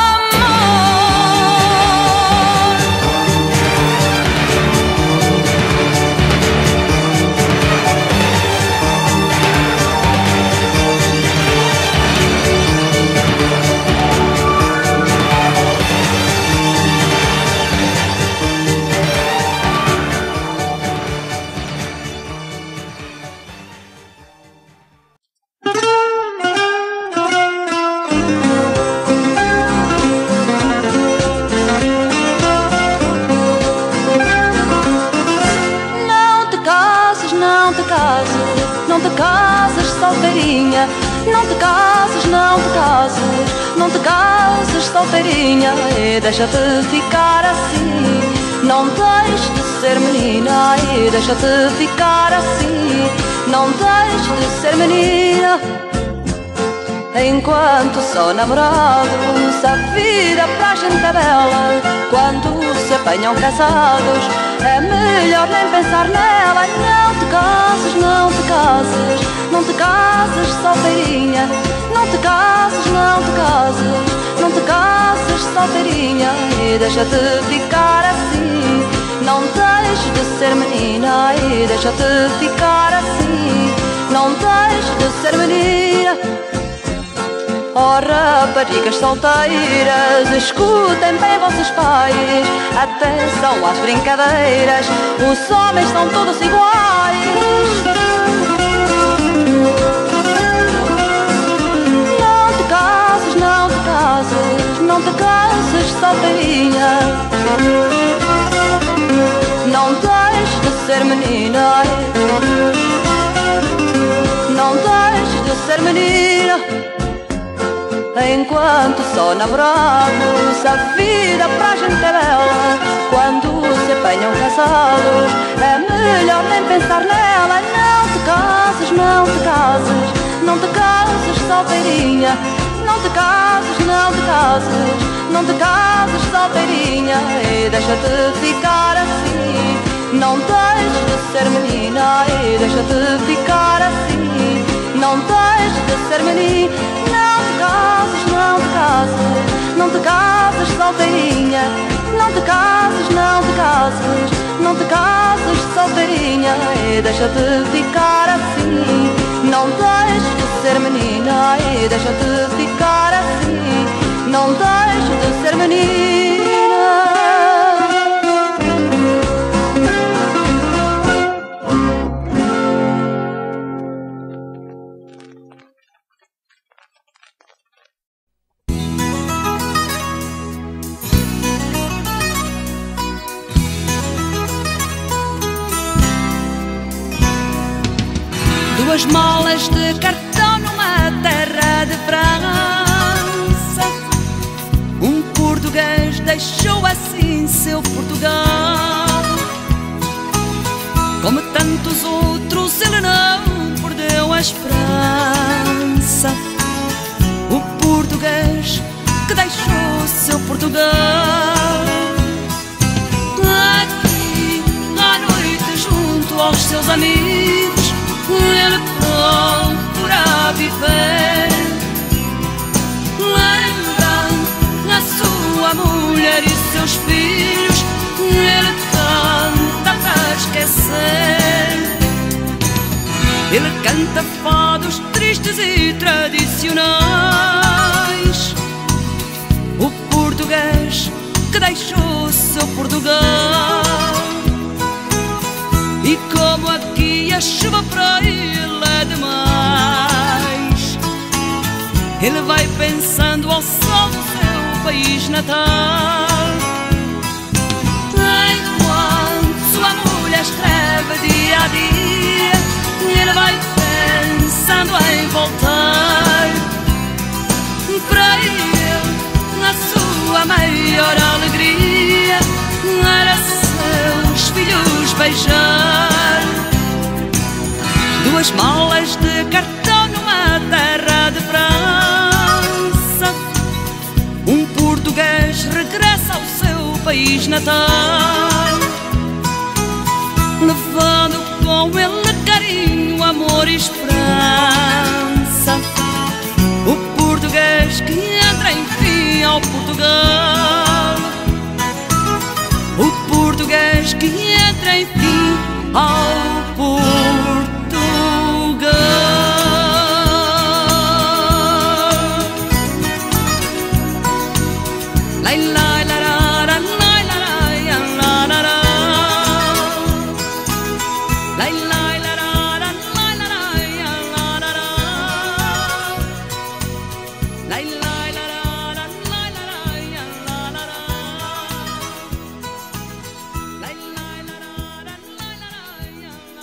Não te cases, solteirinha. Não te cases, não te cases. Não te cases, solteirinha. E deixa-te ficar assim. Não deixes de ser menina. E deixa-te ficar assim. não deixes de ser menina. Enquanto são namorados, a vida para a gente é bela. Quando se apanham casados, é melhor nem pensar nela. Não te cases, não te cases, não te cases, solteirinha. Não te cases, não te cases, não te cases, solteirinha. E deixa-te ficar assim, não deixes de ser menina. E deixa-te ficar assim, não deixes de ser menina. Oh, raparigas solteiras, escutem bem vossos pais. Atenção às brincadeiras, os homens são todos iguais. Não te cases, não te cases, não te cases, solteirinha. Não deixes de ser menina. Não deixes de ser menina. Enquanto só namorados, a vida para a gente é bela. Quando se apanham casados, é melhor nem pensar nela. Não te cases, não te cases, não te cases, solteirinha. Não te cases, não te cases, não te cases, solteirinha. E deixa-te ficar assim, não deixes de ser menina. E deixa-te ficar assim, não deixes de ser menina. Não te cases, não te cases, solteirinha. Não te cases, não te cases, não te cases, solteirinha. E deixa-te ficar assim, não deixes de ser menina. E deixa-te ficar assim, não deixes de ser menina. Duas molas de cartão numa terra de França. Um português deixou assim seu Portugal. Como tantos outros, ele não perdeu a esperança. O português que deixou seu Portugal. Aqui à noite junto aos seus amigos, ele procura viver, lembrando a sua mulher e seus filhos. Ele canta para esquecer. Ele canta fados tristes e tradicionais. O português que deixou seu Portugal. E como aqui a chuva para ele é demais, ele vai pensando ao sol do seu país natal. Enquanto sua mulher escreve dia a dia, ele vai pensando em voltar. Para ele, na sua maior alegria, era seus filhos beijar. Duas malas de cartão numa terra de França. Um português regressa ao seu país natal, levando com ele carinho, amor e esperança. O português que entra enfim ao Portugal. O português que entra enfim ao Portugal. Lai, lai, la, la, la, lai, la, la, la, la. Lai, lai, la, la, la, lai, la, la, la, la. Lai, lai, la, la, la, lai, la, la, la, la. Lai, lai, la, la, la, lai, la, la.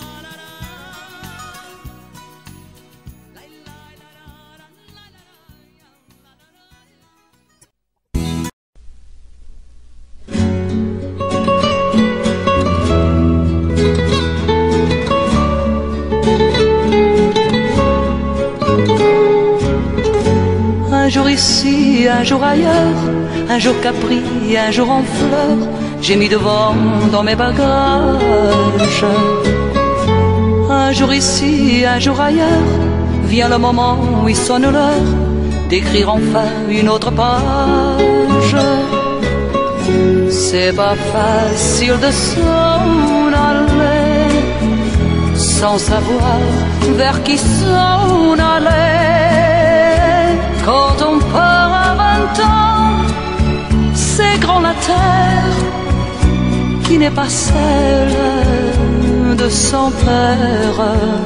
un jour ailleurs, un jour capri, un jour en fleurs, j'ai mis devant dans mes bagages. Un jour ici, un jour ailleurs, vient le moment où il sonne l'heure d'écrire enfin une autre page. C'est pas facile de s'en aller sans savoir vers qui s'en aller. Quand on part à 20 ans, c'est grand la terre qui n'est pas celle de son père.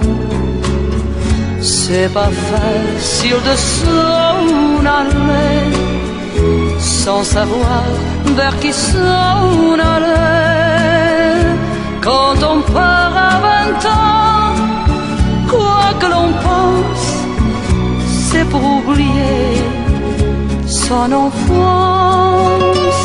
C'est pas facile de s'en aller sans savoir vers qui s'en aller. Quand on part à 20 ans, quoi que l'on pense, c'est pour oublier son enfance.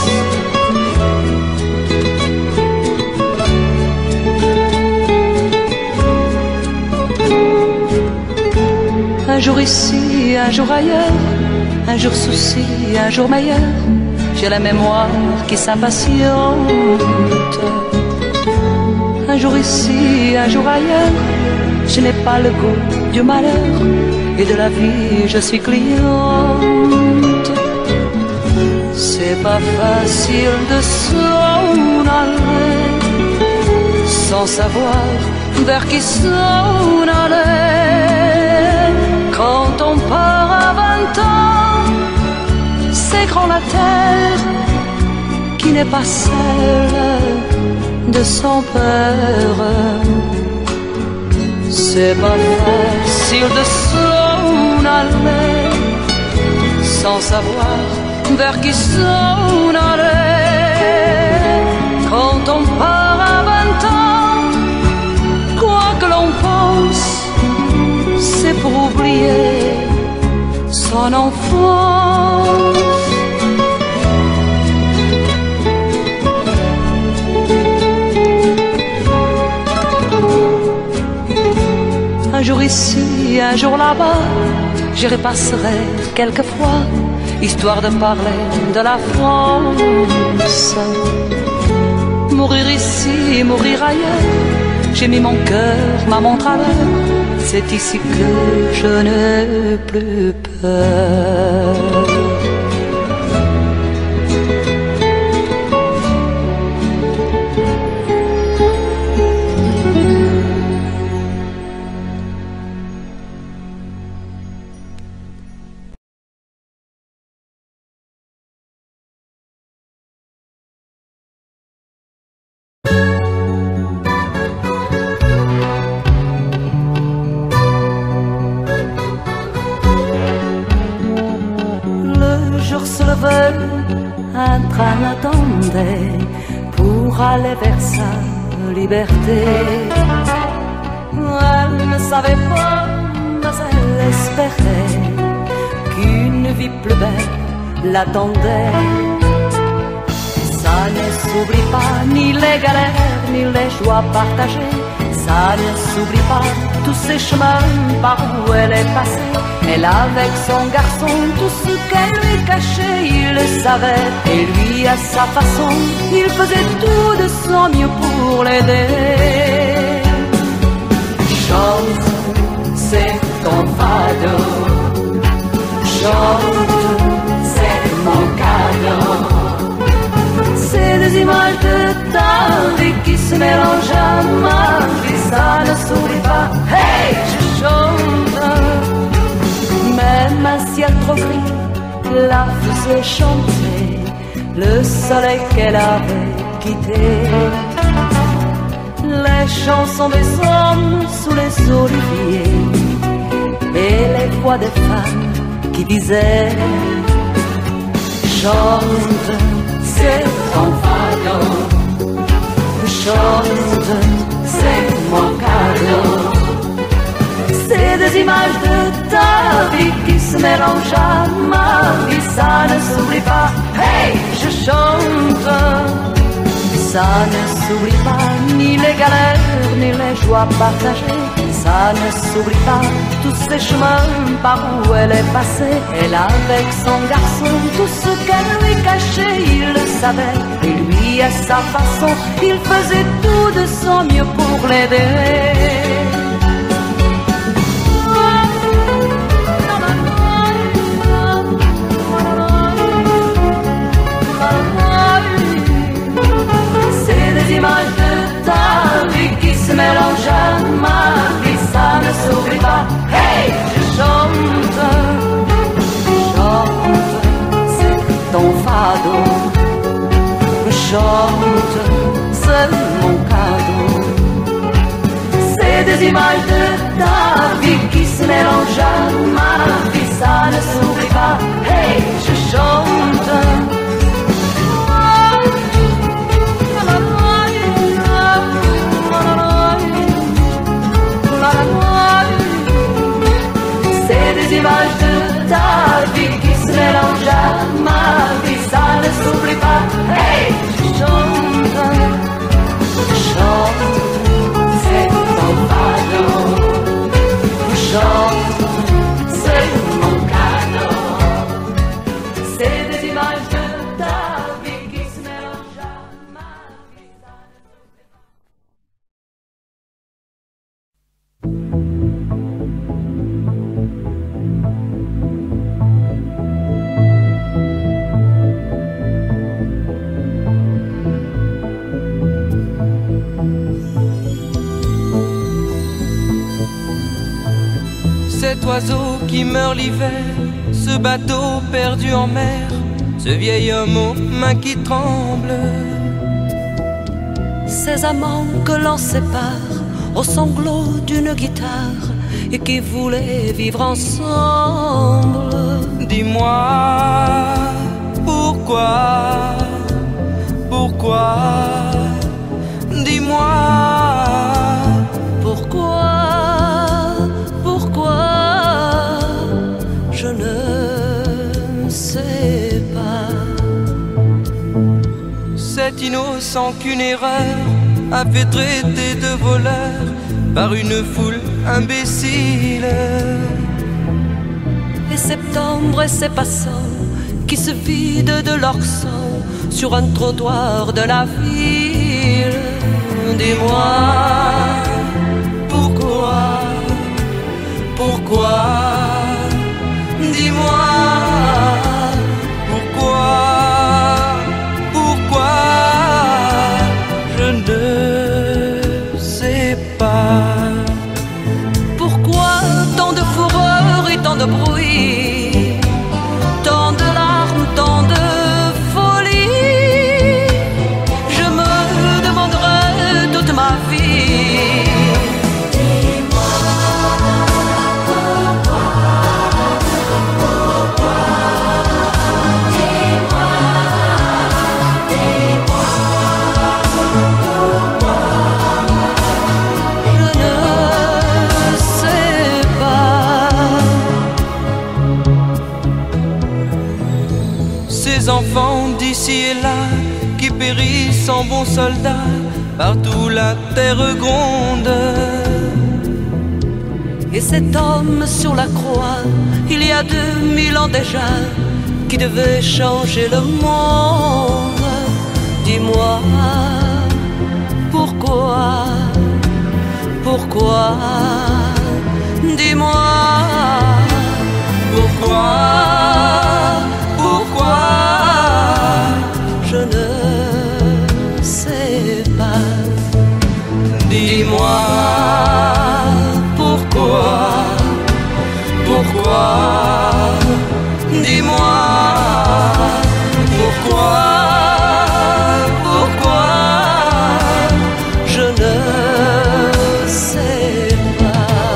Un jour ici, un jour ailleurs, un jour souci, un jour meilleur, j'ai la mémoire qui s'impatiente. Un jour ici, un jour ailleurs, je n'ai pas le goût du malheur, et de la vie je suis cliente. C'est pas facile de s'en aller sans savoir vers qui s'en aller. Quand on part à 20 ans, c'est grand la terre qui n'est pas celle de son père. C'est pas facile de s'en aller sans savoir vers qui s'en aller. Quand on part à 20 ans, quoi que l'on pense, c'est pour oublier son enfance. Un jour ici, un jour là-bas, j'y repasserai quelquefois, histoire de parler de la France. Mourir ici, mourir ailleurs, j'ai mis mon cœur, ma montre à l'heure, c'est ici que je n'ai plus peur. Un train l'attendait pour aller vers sa liberté. Elle ne savait pas, mais elle espérait qu'une vie plus belle l'attendait. Ça ne s'oublie pas, ni les galères, ni les joies partagées. Ça ne s'oublie pas, tous ces chemins par où elle est passée. Elle avec son garçon, tout ce qu'elle lui cachait, il le savait. Et lui, à sa façon, il faisait tout de son mieux pour l'aider. Chante, c'est ton fardeau. Chante, c'est mon cadeau. C'est des images de ta vie qui se mélangent à ma vie. Ça ne s'oublie pas, hey, je chante. Même un ciel trop gris la faisait chanter, le soleil qu'elle avait quitté. Les chansons des hommes sous les oliviers et les voix des femmes qui disaient chante, c'est ton fardeau. Chante, c'est mon cadeau. C'est des images de ta vie qui se mélangent à ma vie. Ça ne s'oublie pas, hey, je chante. Ça ne s'oublie pas, ni les galères, ni les joies partagées. ça ne s'oublie pas, tous ces chemins par où elle est passée. Elle avec son garçon, tout ce qu'elle lui cachait, il le savait. Et lui, à sa façon, il faisait tout de son mieux pour l'aider. C'est des images de ta vie qui se mélangent à ma vie, ça ne s'oublie pas. Hey, je chante, c'est ton fado. Chante, c'est mon cadeau. C'est des images de ta vie qui se mélangent à ma vie, ça ne s'oublie pas. Hey, je chante. C'est des images de ta vie qui se mélangent à ma vie, ça ne s'oublie pas. Hey, je chante, c'est ton fado. Chante, c'est mon cadeau. C'est des images de ta vie qui se mélangent à ma vie, ça ne s'oublie pas. Cet oiseau qui meurt l'hiver, ce bateau perdu en mer, ce vieil homme aux mains qui tremblent. Ces amants que l'on sépare au sanglot d'une guitare et qui voulaient vivre ensemble. Dis-moi pourquoi, dis-moi Pourquoi je ne sais pas. Cet innocent qu'une erreur a fait traiter de voleur par une foule imbécile. Et septembre et ses passants qui se vident de leur sang sur un trottoir de la ville. Dis-moi pourquoi, dis-moi pourquoi je ne sais pas. Pourquoi tant de fureur et tant de bruit, tant de larmes, tant de folie? Je me demanderai toute ma vie. Enfants d'ici et là qui périssent en bons soldats, partout la terre gronde. Et cet homme sur la croix, il y a 2000 ans déjà, qui devait changer le monde. Dis-moi pourquoi, dis-moi pourquoi je ne sais pas. Dis-moi pourquoi, dis-moi pourquoi je ne sais pas.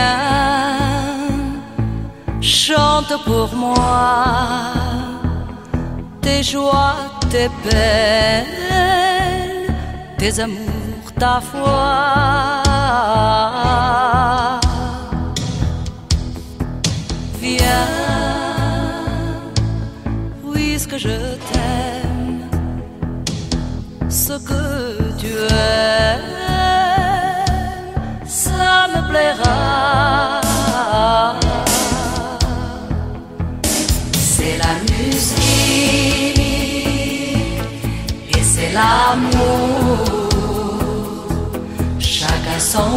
Viens, chante pour moi tes joies, tes peines, tes amours, ta foi. Viens, puisque je t'aime, ce que tu aimes, ça me plaira. C'est la musique et c'est l'amour, chacun son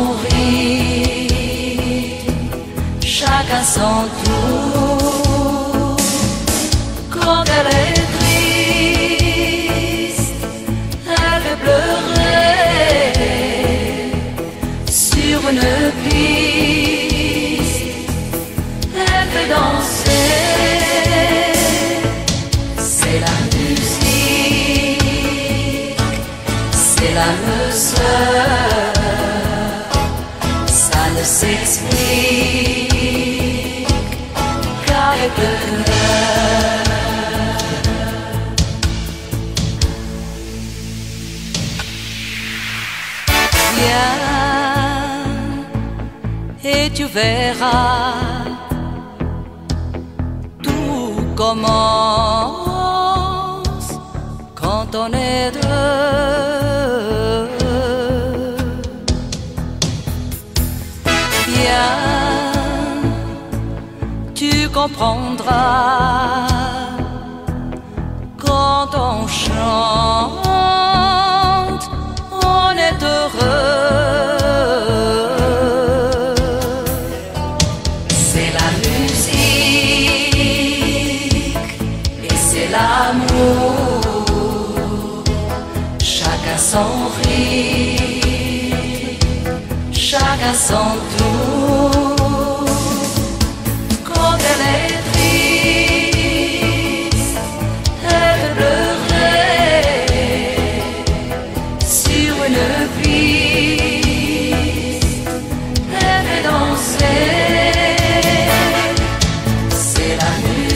rythme, chacun son tour. Quand elle est triste, elle fait pleurer sur une piste, elle fait danser. C'est la musique, c'est l'âme sœur, ça ne s'explique qu'avec le cœur. Viens et tu verras, tout commence quand on est deux. Viens, tu comprendras quand on chante, on est heureux. C'est la musique et c'est l'amour, chacun son rythme, chacun son tour. Quand elle est triste, elle fait pleurer sur une piste, elle fait danser. C'est la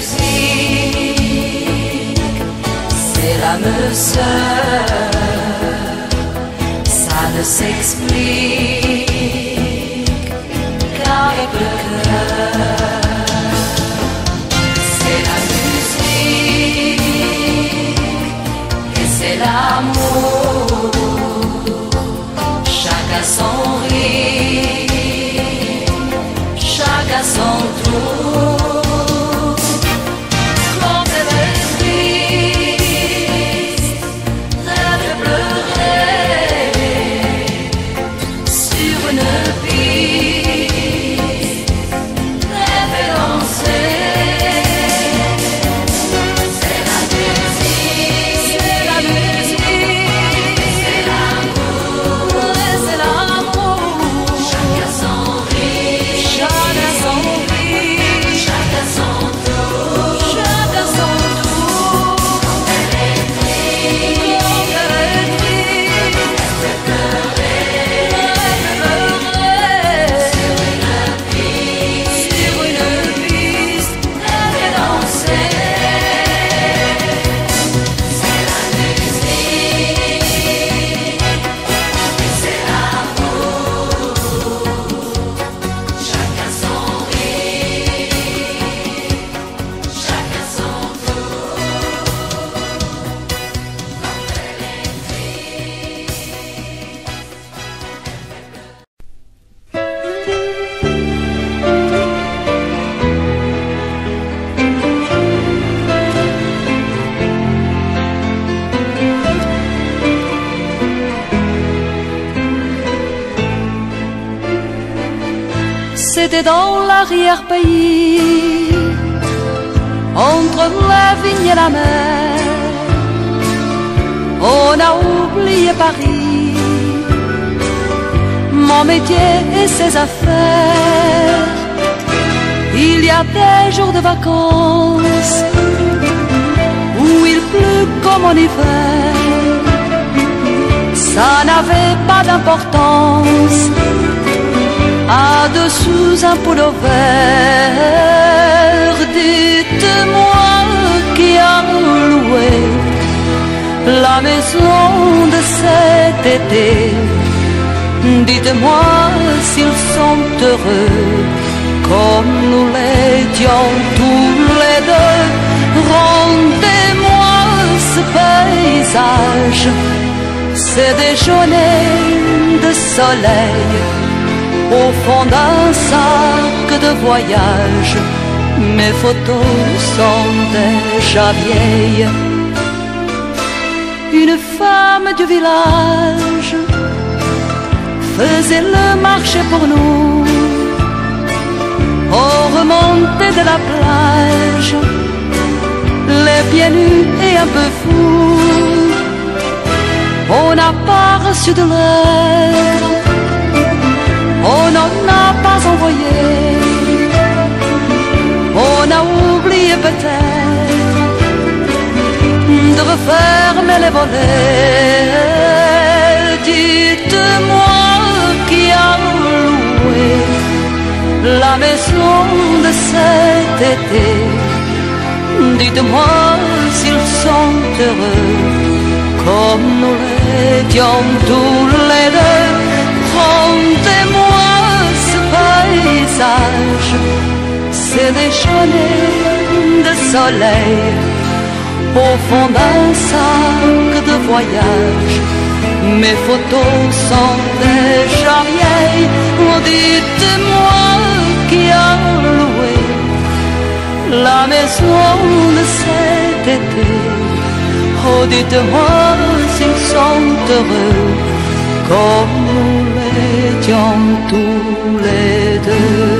musique, c'est l'âme sœur, ça ne s'explique qu'avec le cœur. C'est la musique et c'est l'amour, chacun son rythme, chacun son tour. Quand elle est triste, elle fait pleurer sur une piste, elle fait danser. C'est la musique, c'est la musique, c'est l'amour, c'est l'amour. Chacun son rythme, chacun son rythme, chacun son tour, chacun son tour. Quand elle est triste, quand elle est triste, elle fait pleurer sur une piste, elle fait danser. C'est la musique et c'est l'amour, chacun son rythme, chacun son tour. Quand elle est C'était dans l'arrière-pays, entre la vigne et la mer. On a oublié Paris, mon métier et ses affaires. Il y a des jours de vacances où il pleut comme en hiver. Ça n'avait pas d'importance. là-dessous un polo vert. Dites-moi qui a loué la maison de cet été. Dites-moi s'ils sont heureux comme nous l'étions tous les deux. Rendez-moi ce paysage, ces déjeuners de soleil au fond d'un sac de voyage. Mes photos sont déjà vieilles. Une femme du village faisait le marché pour nous. Au remonté de la plage, les pieds nus et un peu fous, on n'a pas reçu de l'air, on n'en a pas envoyé, on a oublié peut-être de refermer les volets. Dites-moi qui a loué la maison de cet été. Dites-moi s'ils sont heureux comme nous l'étions tous les deux. Rendez-moi ce paysage, ces déjeuners de soleil au fond d'un sac de voyage. Mes photos sont déjà vieilles. Oh, dites-moi qui a loué la maison de cet été. Oh, dites-moi s'ils sont heureux comme nous l'étions tous les deux.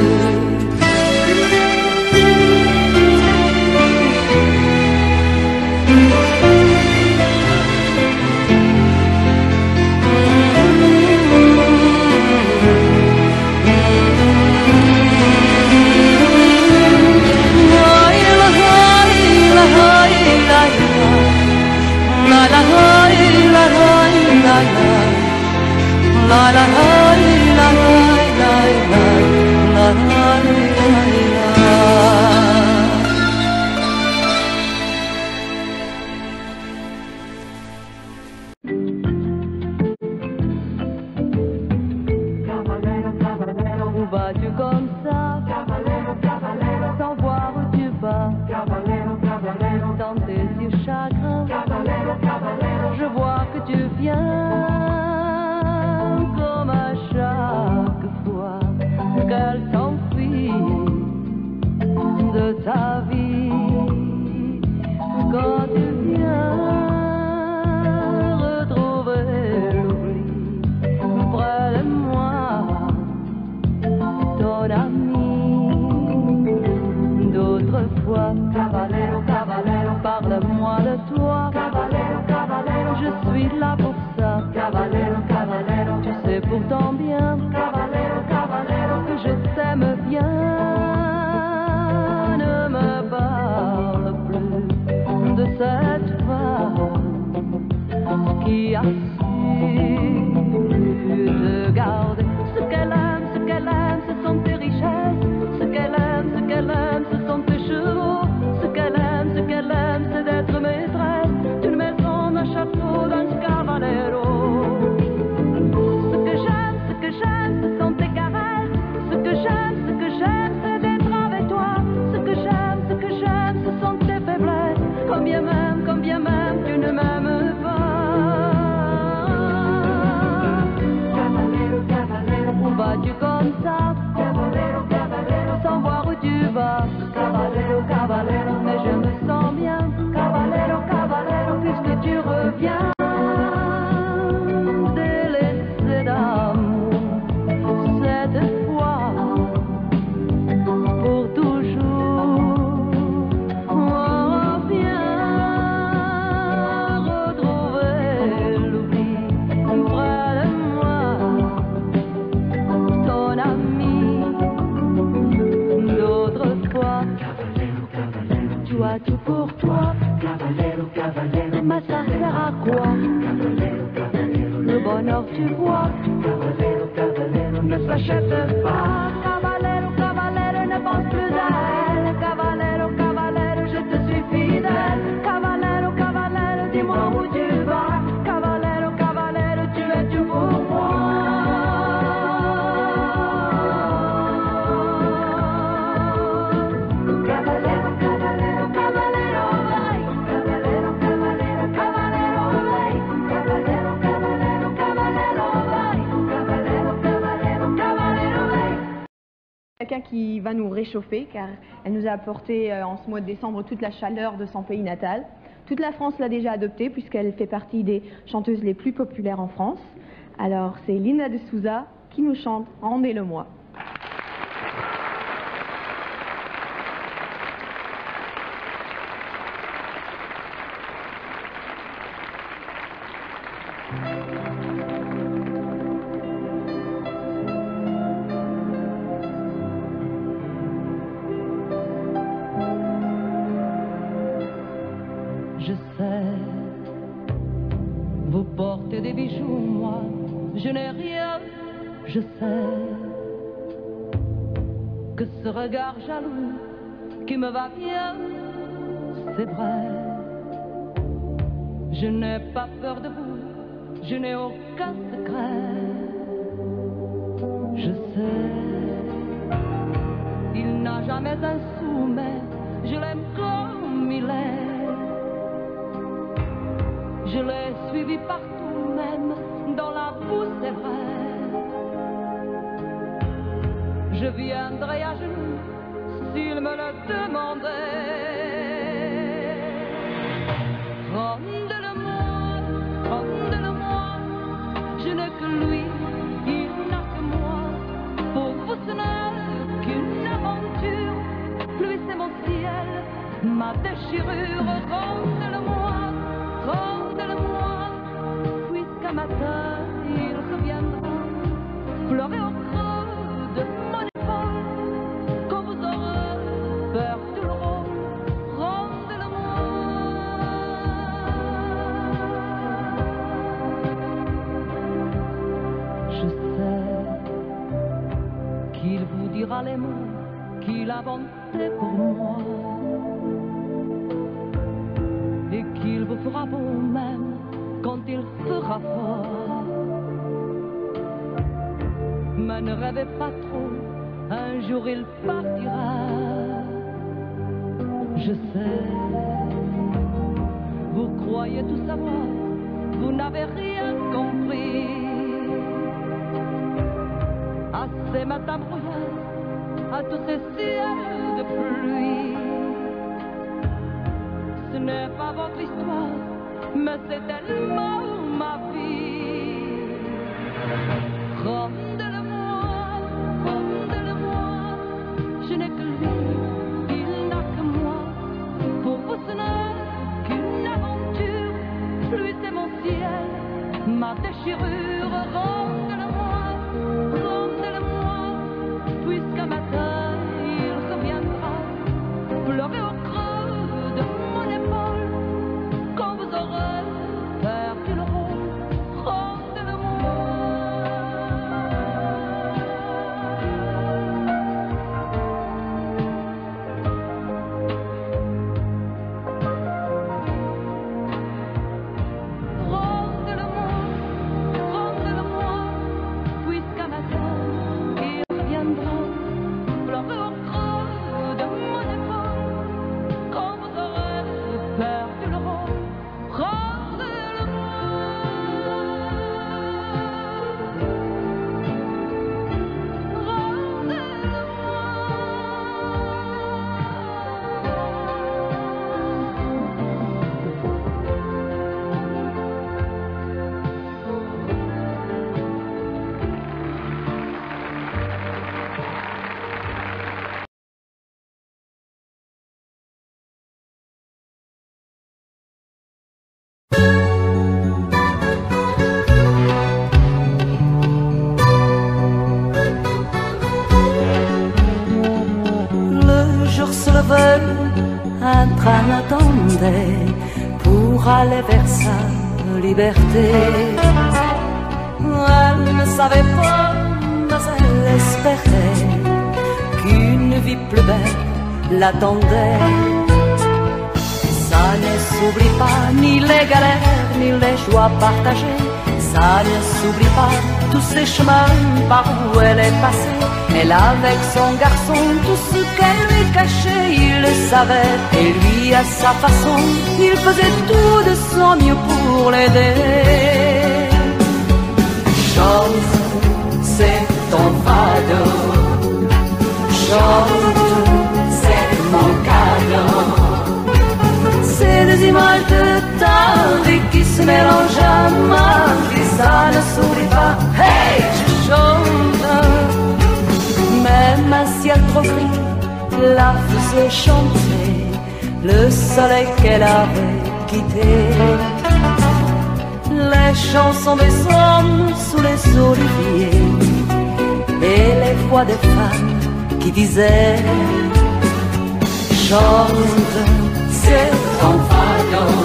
Où vas-tu comme ça, sans voir où tu vas, dans tes yeux chagrins, je vois que tu viens comme à chaque fois qu'elle s'enfuit de ta vie. Quand tu viens retrouver l'oubli près de moi, ton ami d'autrefois. Caballero, caballero, parle-moi de toi. Caballero, caballero, je suis là pour ça. Caballero, caballero, tu sais pourtant bien. Caballero, caballero, que je t'aime bien. Ne me parle plus de cette femme qui a su te garder. Ce qu'elle aime, ce sont tes richesses. Ce qu'elle aime, ce sont tes chevaux. Ce qu'elle aime, c'est d'être maîtresse d'une maison, d'un château, d'un caballero. Ce que j'aime, ce sont tes caresses. Ce que j'aime, c'est d'être avec toi. Ce que j'aime, ce sont tes faiblesses. Combien même, tu ne m'aimes pas. Où vas-tu comme ça, sans voir où tu vas? Mais je me sens bien, puisque tu reviens. Délaissé d'amour, cette fois, pour toujours. Reviens retrouver l'oubli près de moi, ton ami d'autrefois. Tu as tout pour toi, mais ça sert à quoi? Le bonheur tu vois, ne s'achète pas. Cavallero, cavallero, ne pense plus à elle. Cavallero, cavallero, je te suis fidèle. Cavallero, cavallero, dis-moi où tu vas. Cavallero, cavallero, tu es tout pour moi. Cavallero, cavallero, cavallero, vai. Cavallero, cavallero, cavallero, vai. Cavallero, cavallero, cavallero, vai. Cavallero, cavallero, cavallero, vai. Quelqu'un qui va nous réchauffer car elle nous a apporté en ce mois de décembre toute la chaleur de son pays natal. Toute la France l'a déjà adoptée puisqu'elle fait partie des chanteuses les plus populaires en France. Alors c'est Linda de Souza qui nous chante Rendez-le-moi. Je sais, vous portez des bijoux, moi, je n'ai rien. Je sais que ce regard jaloux qui me va bien, c'est vrai. Je n'ai pas peur de vous, je n'ai aucun secret. Je sais, il n'a jamais un sou, mais je l'aime comme il est. Je l'ai suivi partout, même dans la boue, c'est vrai. Je viendrai à genoux s'il me le demandait. Rendez-le-moi, rendez-le-moi. Je n'ai que lui, il n'a que moi. Pour vous, ce n'est qu'une aventure. Lui, c'est mon ciel, ma déchirure. Rendez-le-moi, rendez-le-moi. Puisqu'un matin, il reviendra pleurer au creux de mon épaule. Quand vous aurez perdu le rôle, rendez-le-moi. Je sais qu'il vous dira les mots qu'il a inventés pour moi, et qu'il vous fera beau même quand il fera fort. Mais ne rêvez pas trop, un jour il partira. Je sais, vous croyez tout savoir, vous n'avez rien compris. À ces matins brouillards, à tous ces ciels de pluie. Ce n'est pas votre histoire, mais c'est tellement ma vie. Rendez-le-moi, rendez-le-moi. Je n'ai que lui, il n'a que moi. Pour vous ce n'est qu'une aventure. Lui c'est mon ciel, ma déchirure. Rendez-le-moi, rendez-le-moi. Puisqu'un matin il reviendra pleurer au creux de mon épaule. Quand vous aurez perdu le rôle, rendez-le-moi. Rendez-le-moi, rendez-le-moi. Puisqu'un matin il reviendra pleurer au creux de mon épaule. Quand vous aurez perdu le rôle, rendez-le-moi. Le jour se levait, un train attendait pour aller vers sa liberté. Elle ne savait pas, mais elle espérait qu'une vie plus belle l'attendait. Ça ne s'oublie pas ni les galères ni les joies partagées. Ça ne s'oublie pas tous ces chemins par où elle est passée. Elle avec son garçon, tout ce qu'elle lui cachait, il le savait. Et lui à sa façon, il faisait tout de son mieux pour l'aider. Chante, c'est ton fado. Chante, c'est mon cadeau. C'est des images de ta vie qui se mélangent à ma vie. Ça ne s'oublie pas, hey, je chante. Même un ciel trop gris la faisait chanter, le soleil qu'elle avait quitté. Les chansons des hommes sous les oliviers et les voix des femmes qui disaient chante, c'est ton fardeau.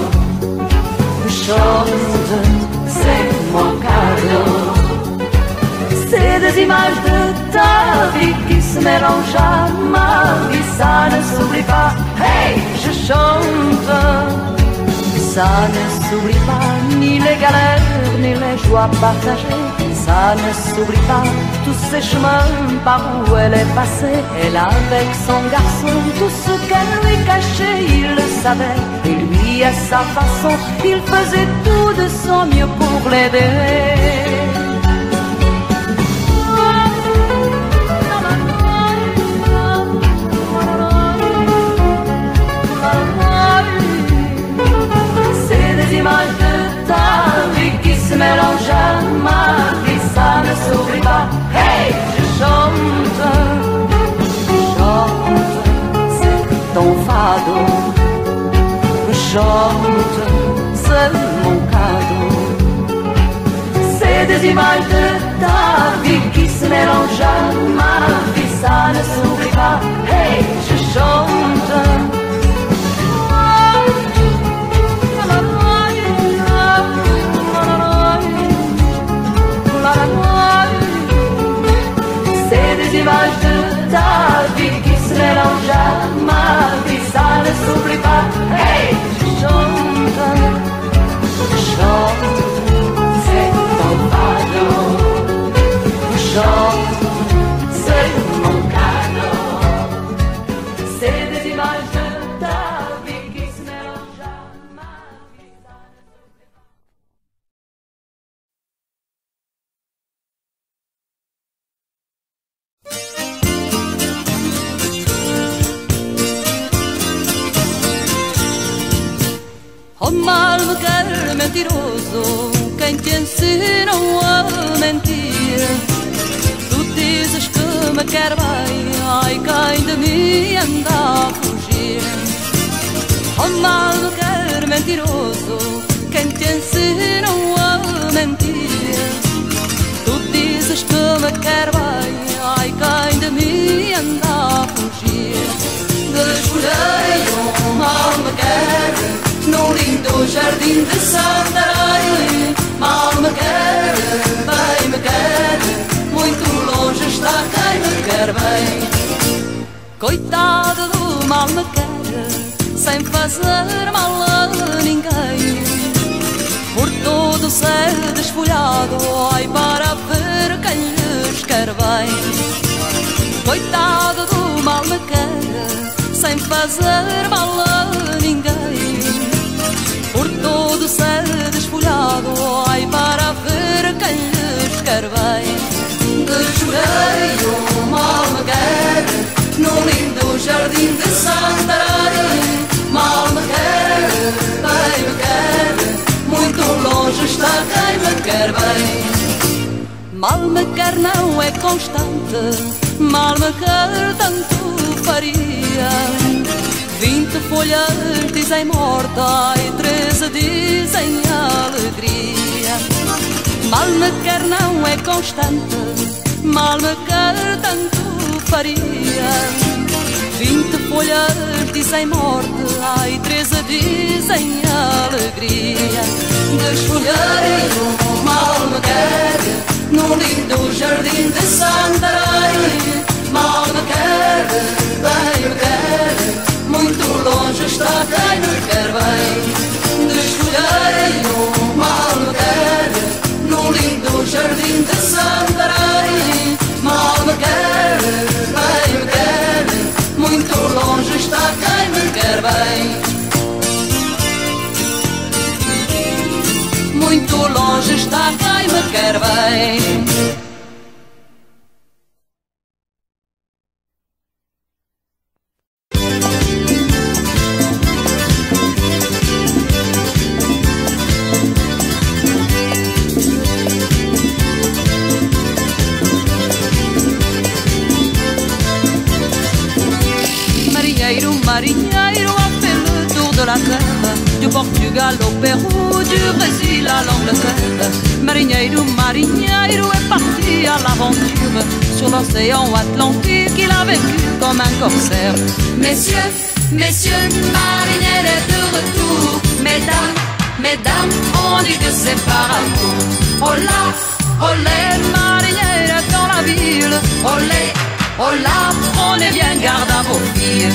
Chante, c'est mon cadeau. C'est des images de ta vie qui se mélangent à ma vie. Ça ne s'oublie pas, hey, je chante. Ça ne s'oublie pas, ni les galères, ni les joies partagées. Ça ne s'oublie pas, tous ces chemins par où elle est passée. Elle avec son garçon, tout ce qu'elle lui cachait, il le savait. Et lui à sa façon, il faisait tout de son mieux pour l'aider. Images de ta vie qui se mélangent à ma vie. Ça ne s'oublie pas, hey, je chante. Chante, c'est ton fado. Chante, c'est mon cadeau. C'est des images de ta vie qui se mélangent à ma vie. Ça ne s'oublie pas, hey, je chante. C'est des images de ta vie qui se mélangent à ma vie. Ça ne s'oublie pas, hey, je chante. Chante, c'est ton fardeau. Chante, c'est mon cadeau. C'est des images de ta vie qui se mélangent à ma vie. Oh malmequer mentiroso, quem te ensinou a mentir? Tu dizes que me quer bem, ai quem de mim anda a fugir. Oh malmequer mentiroso, quem te ensinou a mentir? Tu dizes que me quer bem, ai quem de mim anda a fugir. Desfolhei malmequer num lindo jardim de Santarém. Mal me quer, bem me quer, muito longe está quem me quer bem. Coitado do mal me quer, sem fazer mal a ninguém. Por todo o céu desfolhado, ai para ver quem lhes quer bem. Coitado do mal me quer, sem fazer mal a ninguém. Por todo o céu desfolhado, ai para ver quem lhes quer bem. Desjurei o mal me quer, num lindo jardim de Santarém. Mal me quer, bem me quer, muito longe está quem me quer bem. Mal me quer não é constante, mal me quer tanto faria. 20 folhas dizem morte, ai 13 dizem alegria. Mal me quer não é constante, mal me quer tanto faria. 20 folhas dizem morte, ai 13 dizem alegria. Desfolhei uma mal me quer no lindo jardim de Santarém. Mal me quer, bem me quer, muito longe está quem me quer bem. Desfolheio, mal me quer no lindo jardim de Santarém. Mal me quer, bem me quer, muito longe está quem me quer bem. Muito longe está quem me quer bem. Marinheiro, marinheiro, a fait le tour de la terre, du Portugal au Pérou, du Brésil à l'Angleterre. Marinheiro, marinheiro est parti à l'aventure sur l'océan Atlantique, il a vécu comme un corsaire. Messieurs, messieurs, marinheiro est de retour. Mesdames, mesdames, on dit que c'est par amour. Hola, olé, Marinheiro est dans la ville, olé, hola, prenez bien garde à vos filles.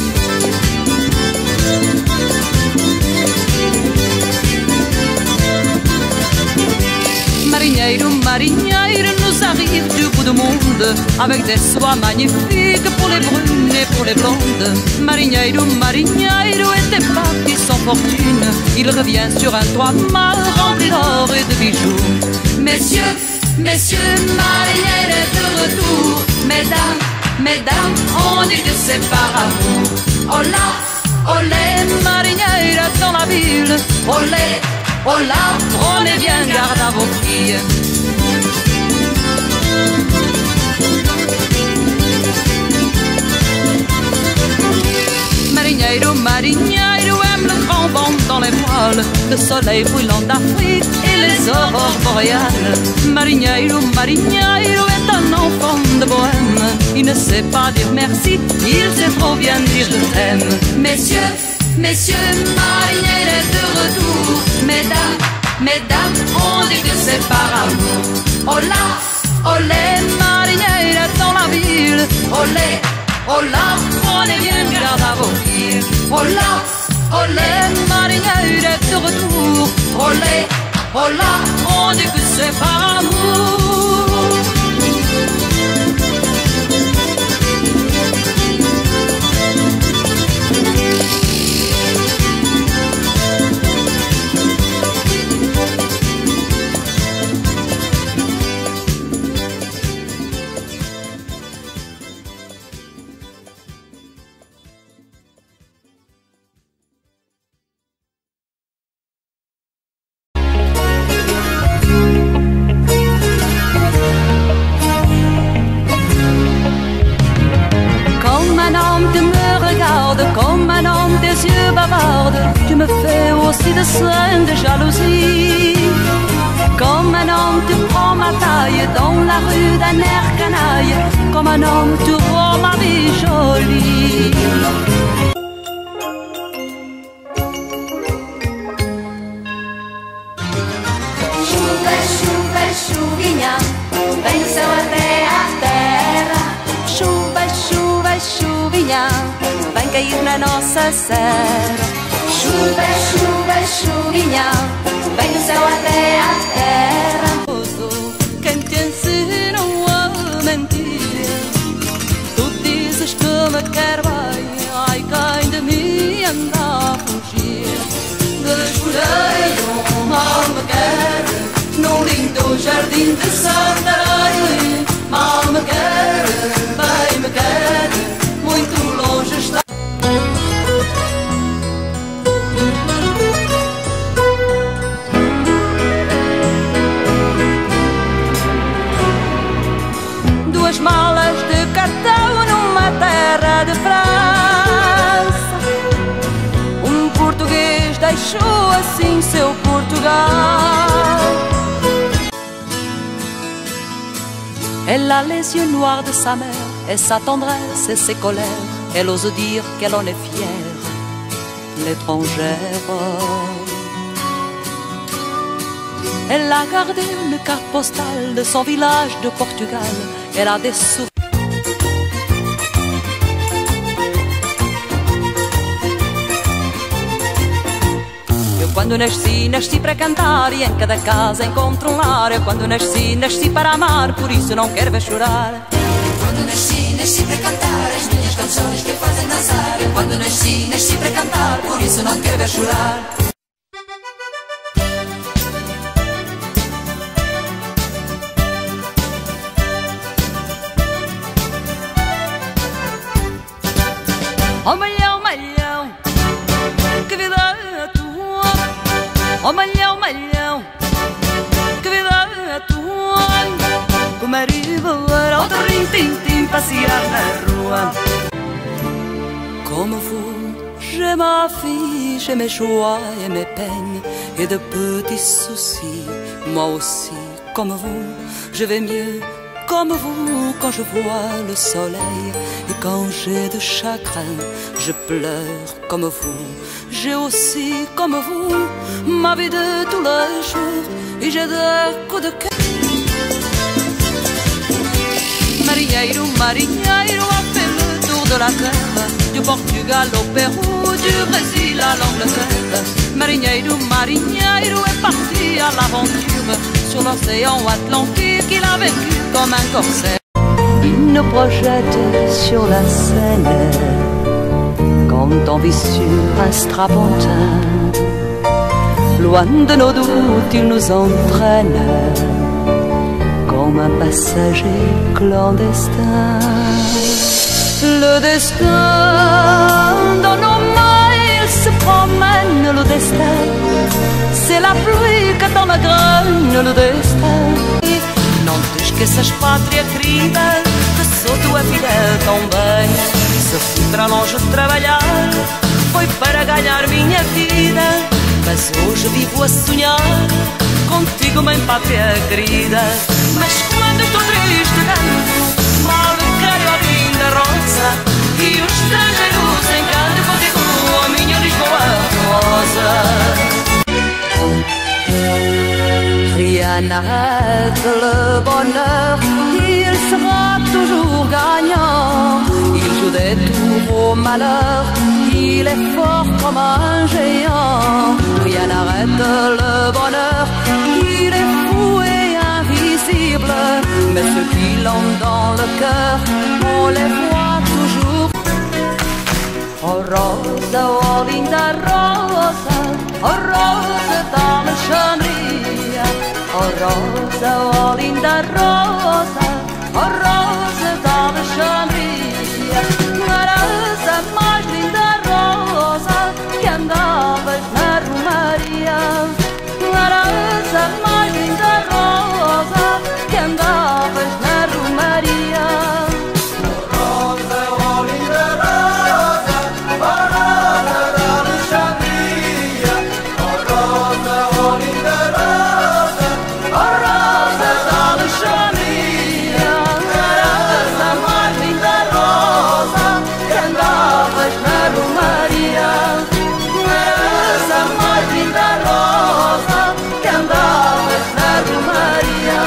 Marinheiro, marinheiro, nous arrive du bout du monde, avec des soies magnifiques pour les brunes et pour les blondes. Marinheiro, marinheiro était parti sans fortune, il revient sur un toit mal rempli d'or et de bijoux. Messieurs, messieurs, marinheiro est de retour. Mesdames, mesdames, on dit que c'est par amour. Hola, olé, Marinheiro dans la ville, olé, hola, prenez bien garde à vos filles. Marinheiro, marinheiro aime le grand vent dans les voiles, le soleil brûlant d'Afrique et les aurores boréales. Marinheiro, marinheiro est un enfant de bohème, il ne sait pas dire merci, il sait trop bien dire je t'aime. Messieurs, messieurs, marinheiro est de retour. Mesdames, mesdames, on dit que c'est par amour. Hola, olé, Marinheiro dans la ville, olé, hola, prenez bien garde à vos filles. hola, olé, Marinheiro est de retour, olé, hola, on dit que c'est par amour. Comme un homme des yeux bavardes, tu me fais aussi de scènes de jalousie. Comme un homme tu prends ma taille dans la rue d'un air canaille. Comme un homme tu rends ma vie jolie. chuva, chuva, chuvinha, vem do céu até a terra. Chuva, chuva, chuvinha, vem cair na nossa serra. Chuva, chuva, chuvinha, vem do céu até a terra. Quem te ensina a mentir? Tu dizes que me quer bem, ai quem de mim anda a fugir. Desfolheio, mal me quer num lindo jardim de Santarém. Mal me quer, bem me quer, muito longe está. Duas malas de cartão numa terra de França. Um português deixou assim seu Portugal. Elle a les yeux noirs de sa mère, et sa tendresse et ses colères. Elle ose dire qu'elle en est fière, l'étrangère. Elle a gardé une carte postale de son village de Portugal. Elle a des souvenirs. Quando nasci, nasci para cantar e em cada casa encontro um lar. Eu quando nasci, nasci para amar, por isso não quero ver chorar. Quando nasci, nasci para cantar as minhas canções que fazem dançar. Eu quando nasci, nasci para cantar, por isso não quero ver chorar. Oh malhão, malhão, que vida é tua. Oh malhão, malhão, que vida é tua. Com o marido era o rim-tim-tim passear na rua. Comme vous, j'ai ma vie, j'ai mes joies et mes peines et de petits soucis. Moi aussi, comme vous, je vais mieux. Comme vous, quand je vois le soleil et quand j'ai de chagrin, je pleure comme vous. J'ai aussi, comme vous, ma vie de tous les jours et j'ai des coups de cœur. Marinheiro, marinheiro, a fait le tour de la terre, du Portugal au Pérou, du Brésil à l'Angleterre. Marinheiro, marinheiro est parti à l'aventure sur l'océan Atlantique, il a vécu comme un corsaire. Il nous projette sur la Seine, quand on vit sur un strapontin. Loin de nos doutes, il nous entraîne comme un passager clandestin. Le destin dans nos mains, il se promène, le destin. C'est la pluie que dans la graine, le destin. Não te esqueças, pátria querida, que sou tua filha também. Se fui para longe trabalhar, foi para ganhar minha vida. Mas hoje vivo a sonhar contigo, mãe pátria querida. Mas quando estou triste canto, mal quero a linda rosa. E os estrangeiros encantam contigo, a minha Lisboa rosa. Rien n'arrête le bonheur, il sera toujours gagnant. Il joue des tours au malheur, il est fort comme un géant. Rien n'arrête le bonheur, il est fou et invisible. Mais ceux qui l'ont dans le cœur, on les voit toujours. Oh rosa, oh linda rosa, oh rosa d'Alexandria. Oh rosa, oh linda rosa, oh rosa d'Alexandria. A rosa mais linda rosa que andavas na Romaria. A rosa mais linda rosa que andavas na Romaria. Oh rosa, oh linda rosa, oh rosa d'Alexandria. Oh rosa, oh linda rosa, oh rosa d'Alexandria. A rosa mais linda rosa que andavas na Romaria. A rosa mais linda rosa que andavas na Romaria.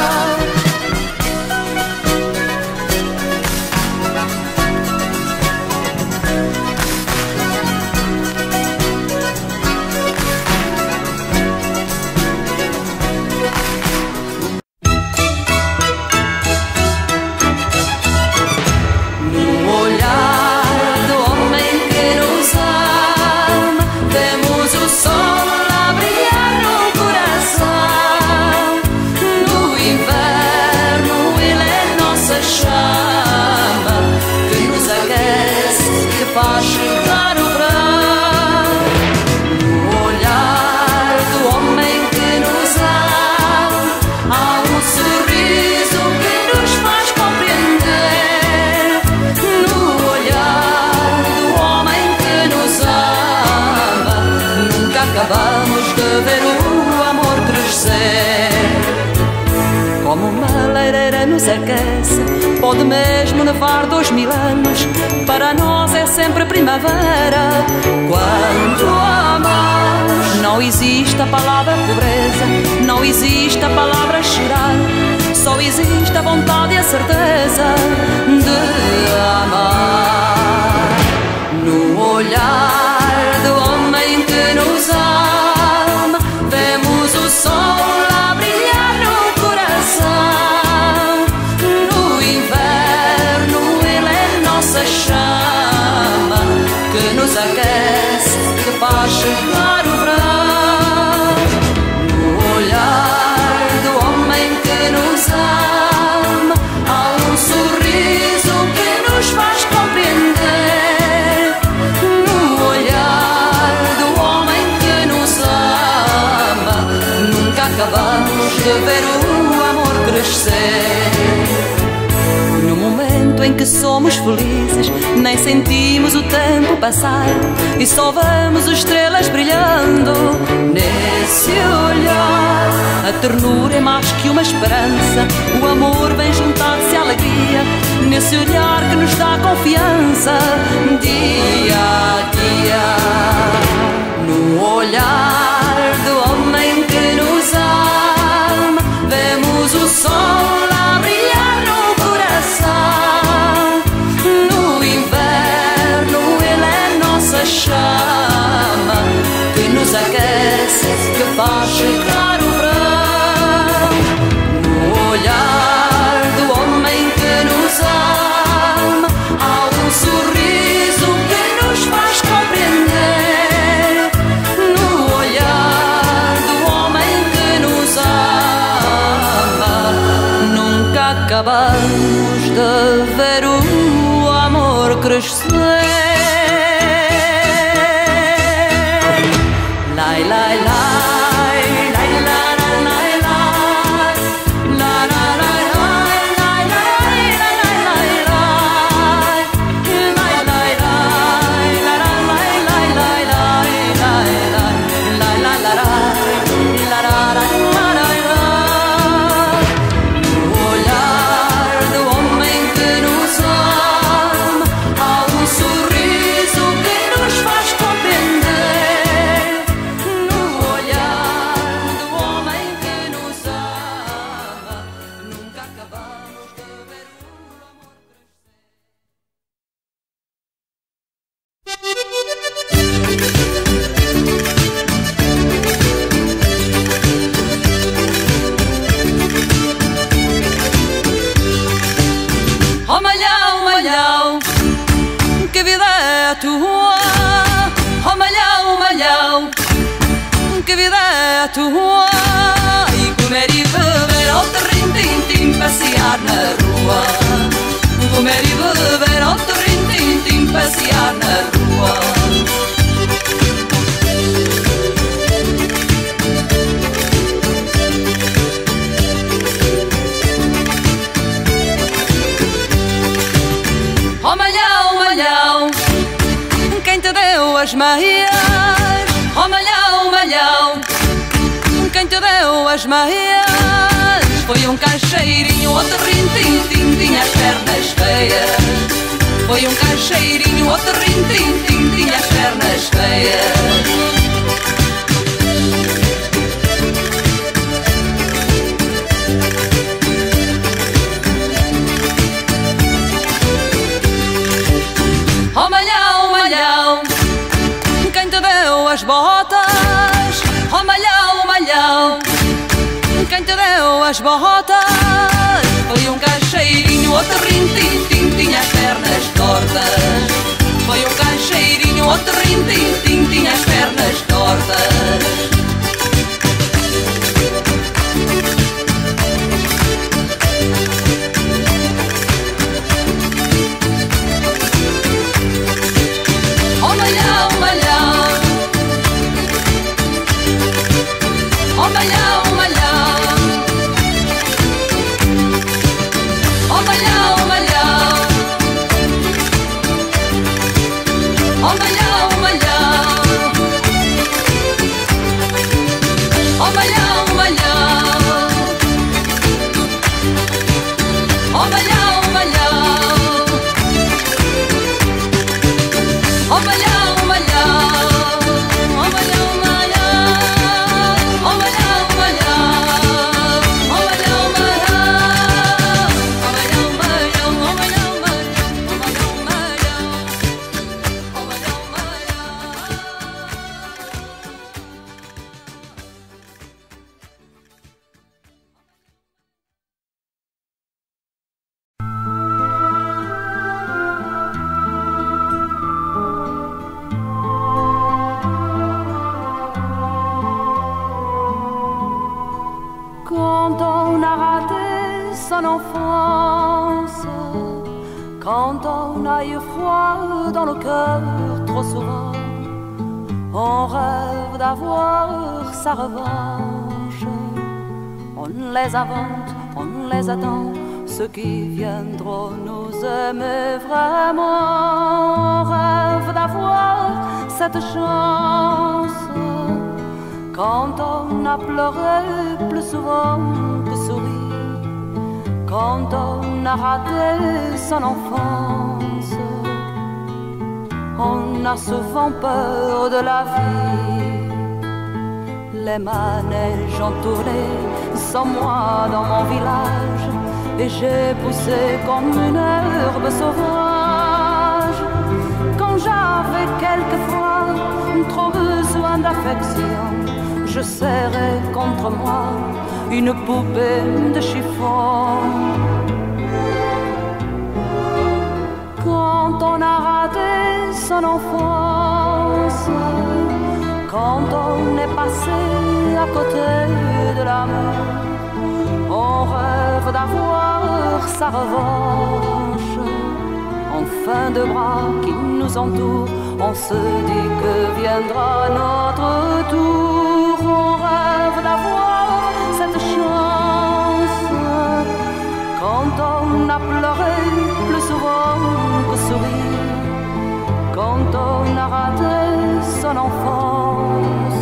No olhar do homem que nos ama, vemos o sol a brilhar no coração. No inverno ele é nossa chama, que nos aquece, que faz chegar o verão. No olhar do homem que nos ama, há um sorriso que nos faz compreender. No olhar do homem que nos ama, nunca acabamos de ver o amor crescer. Como uma lareira nos aquece, Pode mesmo nevar 2000 anos, para nós é sempre primavera. Quando amamos, não existe a palavra pobreza, não existe a palavra chorar, só existe a vontade e a certeza de amar. No olhar do homem que nos ama, vemos o sol a brilhar no coração. No inverno ele é nossa chama, que nos aquece, que faz chegar o verão. No olhar do homem que nos ama, há um sorriso que nos faz compreender. No olhar do homem que nos ama, nunca acabamos de ver o amor crescer. No momento em que somos felizes, nem sentimos o tempo passar, e só vemos estrelas brilhando nesse olhar. A ternura é mais que uma esperança, o amor vem juntar-se à alegria, nesse olhar que nos dá confiança dia a dia. No olhar do homem que nos ama, vemos o sol a brilhar no coração. No inverno ele é nossa chama, que nos aquece, que faz chegar o verão. No olhar do homem que nos ama, há um sorriso que nos faz compreender. No olhar do homem que nos ama, nunca acabamos de ver o amor crescer. Lai, lai, lai, lai, lai, lai, lai, lai, lai, lai, lai, lai, lai, no olhar do homem que nos ama, há um sorriso que nos faz compreender. No olhar do homem que nos ama, nunca acabamos de ver o amor crescer. Oh malhão, malhão, que vida é a tua? Oh malhão, malhão, que vida é a tua? E comer e beber ao terrim-tim-tim, passear na rua. Comer e beber ao terrim-tim-tim, passear na rua. Oh malhão, malhão, quem te deu as meias? Oh malhão, malhão, quem te deu as meias? Foi um caixeirinho, outro rim-tim-tim, tinha as pernas feias. Foi um caixeirinho, outro rim-tim-tim, tinha as pernas feias. Oh malhão, malhão, quem te deu as botas? Oh malhão, malhão, quem te deu as botas? Foi um caixeirinho, outro rim-tim-tim, tinha as pernas tortas. Foi um caixeirinho, outro rim-tim-tim, tinha as pernas tortas. Oh malhão, malhão, oh malhão, malhão, oh malhão, malhão, oh malhão, malhão, son enfance. Quand on a eu froid dans le cœur trop souvent, on rêve d'avoir sa revanche. On les invente, on les attend, ceux qui viendront nous aimer vraiment. On rêve d'avoir cette chance. Quand on a pleuré plus souvent que souri, quand on a raté son enfance, on a souvent peur de la vie. Les manèges ont tourné sans moi dans mon village, et j'ai poussé comme une herbe sauvage. Quand j'avais quelquefois trop besoin d'affection, je serrais contre moi une poupée de chiffon. Quand on a raté son enfance, quand on est passé à côté de l'amour, on rêve d'avoir sa revanche. En fin de bras qui nous entourent, on se dit que viendra notre tour. On rêve d'avoir cette chance. Quand on a pleuré plus souvent que souri, quand on a raté son enfance,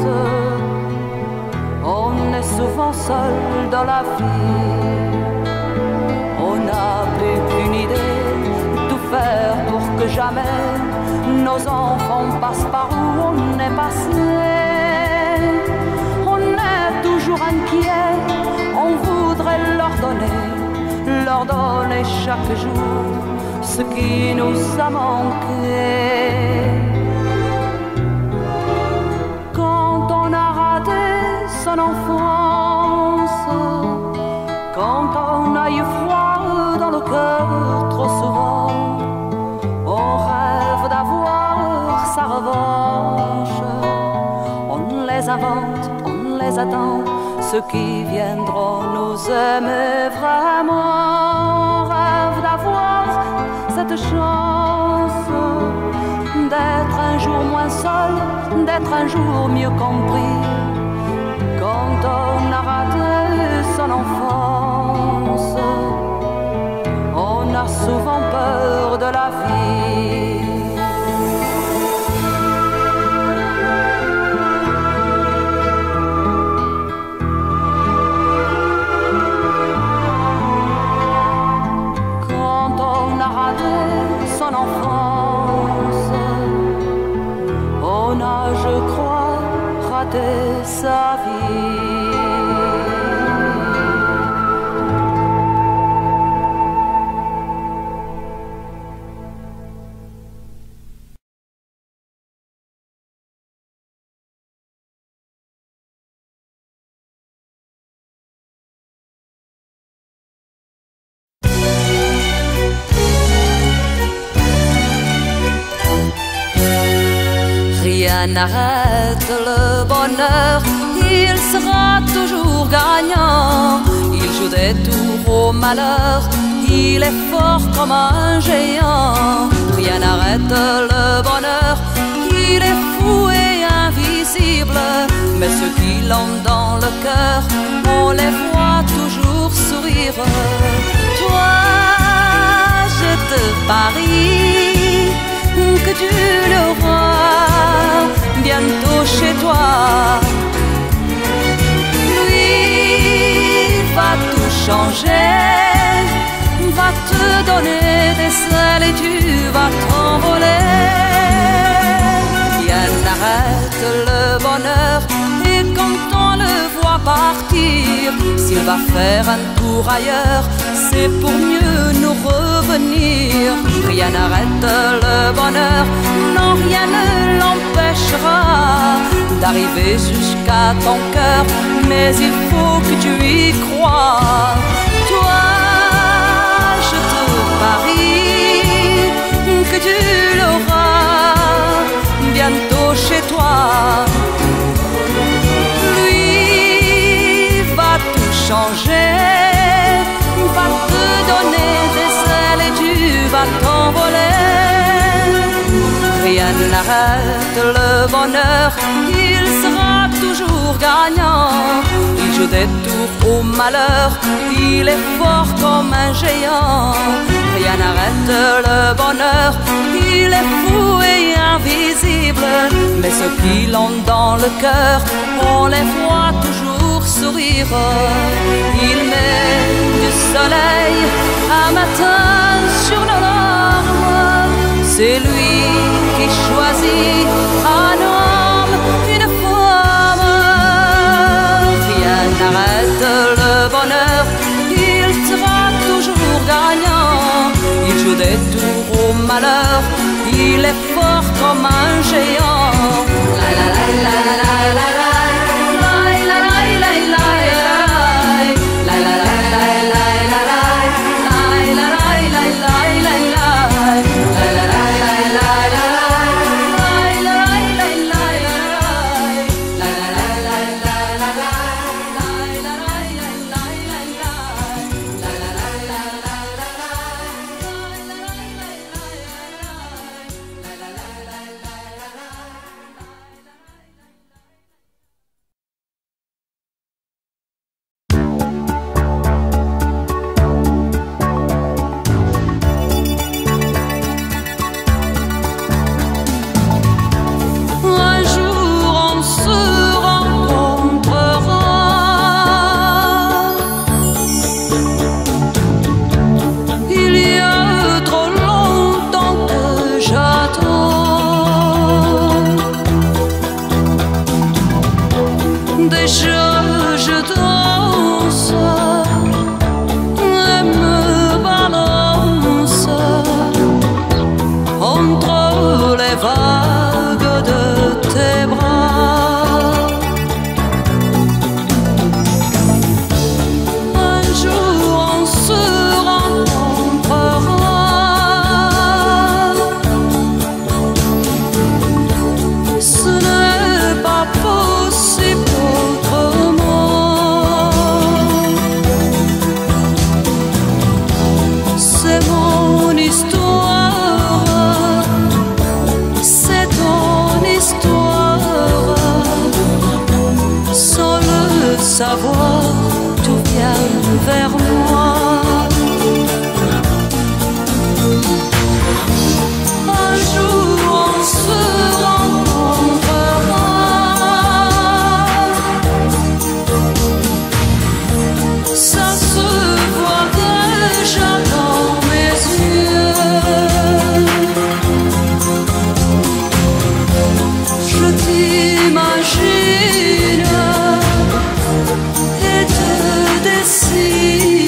on est souvent seul dans la vie. On n'a plus qu'une idée, tout faire pour que jamais nos enfants passent par où on est passé. On est toujours inquiet, on voudrait leur donner chaque jour ce qui nous a manqué. Quand on a raté son enfance, quand on a eu froid dans le cœur trop souvent, on rêve d'avoir sa revanche. On les invente, on les attend, ceux qui viendront nous aimer vraiment. On rêve d'avoir cette chance, d'être un jour moins seul, d'être un jour mieux compris. Quand on a raté son enfance, on a souvent peur de la vie. Quand on a raté son enfance, on a, je crois, raté sa vie. Rien n'arrête le bonheur, il sera toujours gagnant. Il joue des tours au malheur, il est fort comme un géant. Rien n'arrête le bonheur, il est fou et invisible. Mais ceux qui l'ont dans le cœur, on les voit toujours sourire. Toi, je te parie que tu l'auras bientôt chez toi. Lui va tout changer, va te donner des ailes et tu vas t'envoler. Rien n'arrête le bonheur, et quand on le voit partir, s'il va faire un tour ailleurs, c'est pour mieux nous revenir. Rien n'arrête le bonheur, non, rien ne l'empêchera d'arriver jusqu'à ton cœur, mais il faut que tu y crois. Toi, je te parie que tu l'auras bientôt chez toi. Lui va tout changer, va n'arrête le bonheur, il sera toujours gagnant. Il joue des tours au malheur, il est fort comme un géant. Rien n'arrête le bonheur, il est fou et invisible. Mais ceux qui l'ont dans le cœur, on les voit toujours sourire. Il met du soleil un matin sur nos larmes. C'est lui qui choisit un homme, une femme. Rien n'arrête le bonheur, il sera toujours gagnant. Il joue des tours au malheur, il est fort comme un géant. La la la la la la la. Savoir, tout vient vers moi. Un jour on se rencontrera, ça se voit déjà dans mes yeux. Je t'imagine et te décide.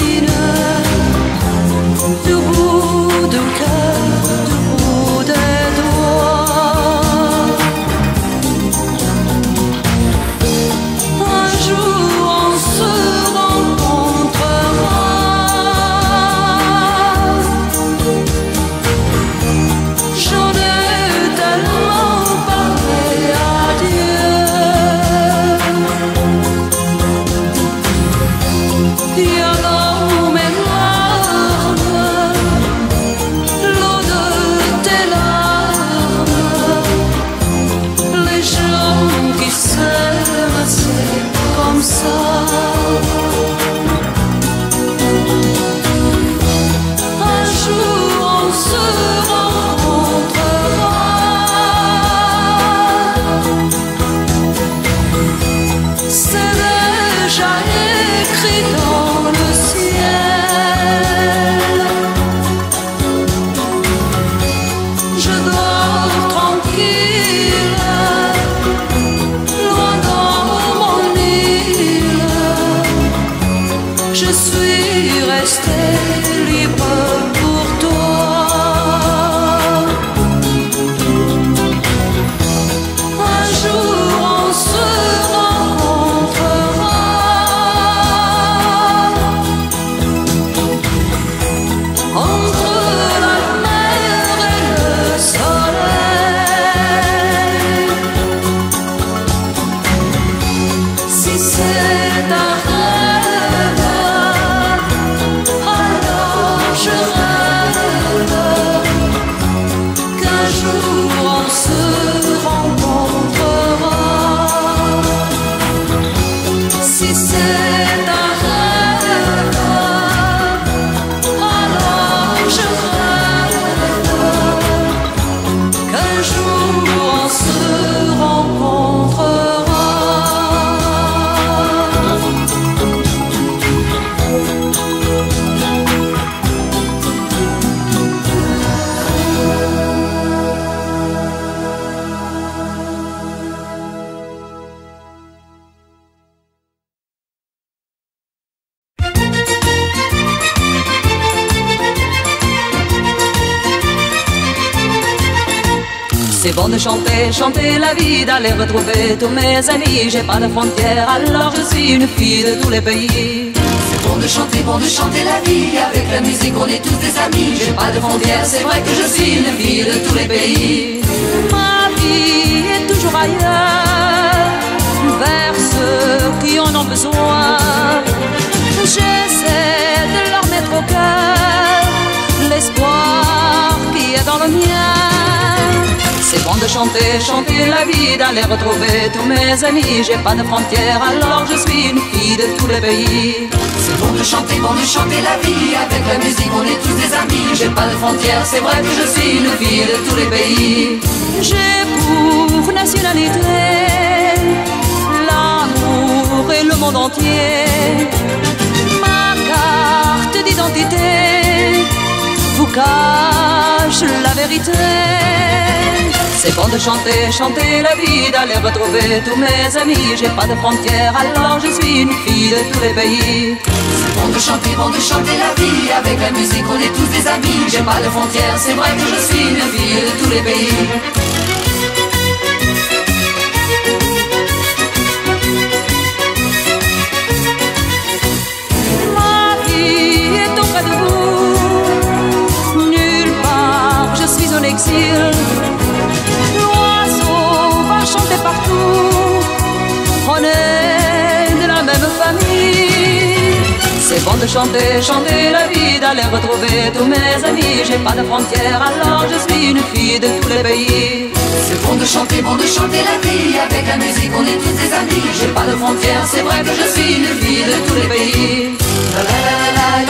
C'est bon de chanter, chanter la vie, d'aller retrouver tous mes amis. J'ai pas de frontières, alors je suis une fille de tous les pays. C'est bon de chanter la vie. Avec la musique, on est tous des amis. J'ai pas de frontières, c'est vrai que je suis une fille de tous les pays. Ma vie est toujours ailleurs, vers ceux qui en ont besoin. J'essaie de leur mettre au cœur l'espoir qui est dans le mien. C'est bon de chanter, chanter la vie, d'aller retrouver tous mes amis. J'ai pas de frontières, alors je suis une fille de tous les pays. C'est bon de chanter la vie. Avec la musique, on est tous des amis. J'ai pas de frontières, c'est vrai que je suis une fille de tous les pays. J'ai pour nationalité l'amour et le monde entier. Ma carte d'identité vous cache la vérité. C'est bon de chanter, chanter la vie, d'aller retrouver tous mes amis. J'ai pas de frontières, alors je suis une fille de tous les pays. C'est bon de chanter la vie. Avec la musique, on est tous des amis. J'ai pas de frontières, c'est vrai que je suis une fille de tous les pays. Ma vie est auprès de vous, nulle part je suis en exil. Chanter partout, on est de la même famille. C'est bon de chanter, chanter la vie, d'aller retrouver tous mes amis. J'ai pas de frontières, alors je suis une fille de tous les pays. C'est bon de chanter la vie. Avec la musique, on est tous des amis. J'ai pas de frontières, c'est vrai que je suis une fille de tous les pays. La la la la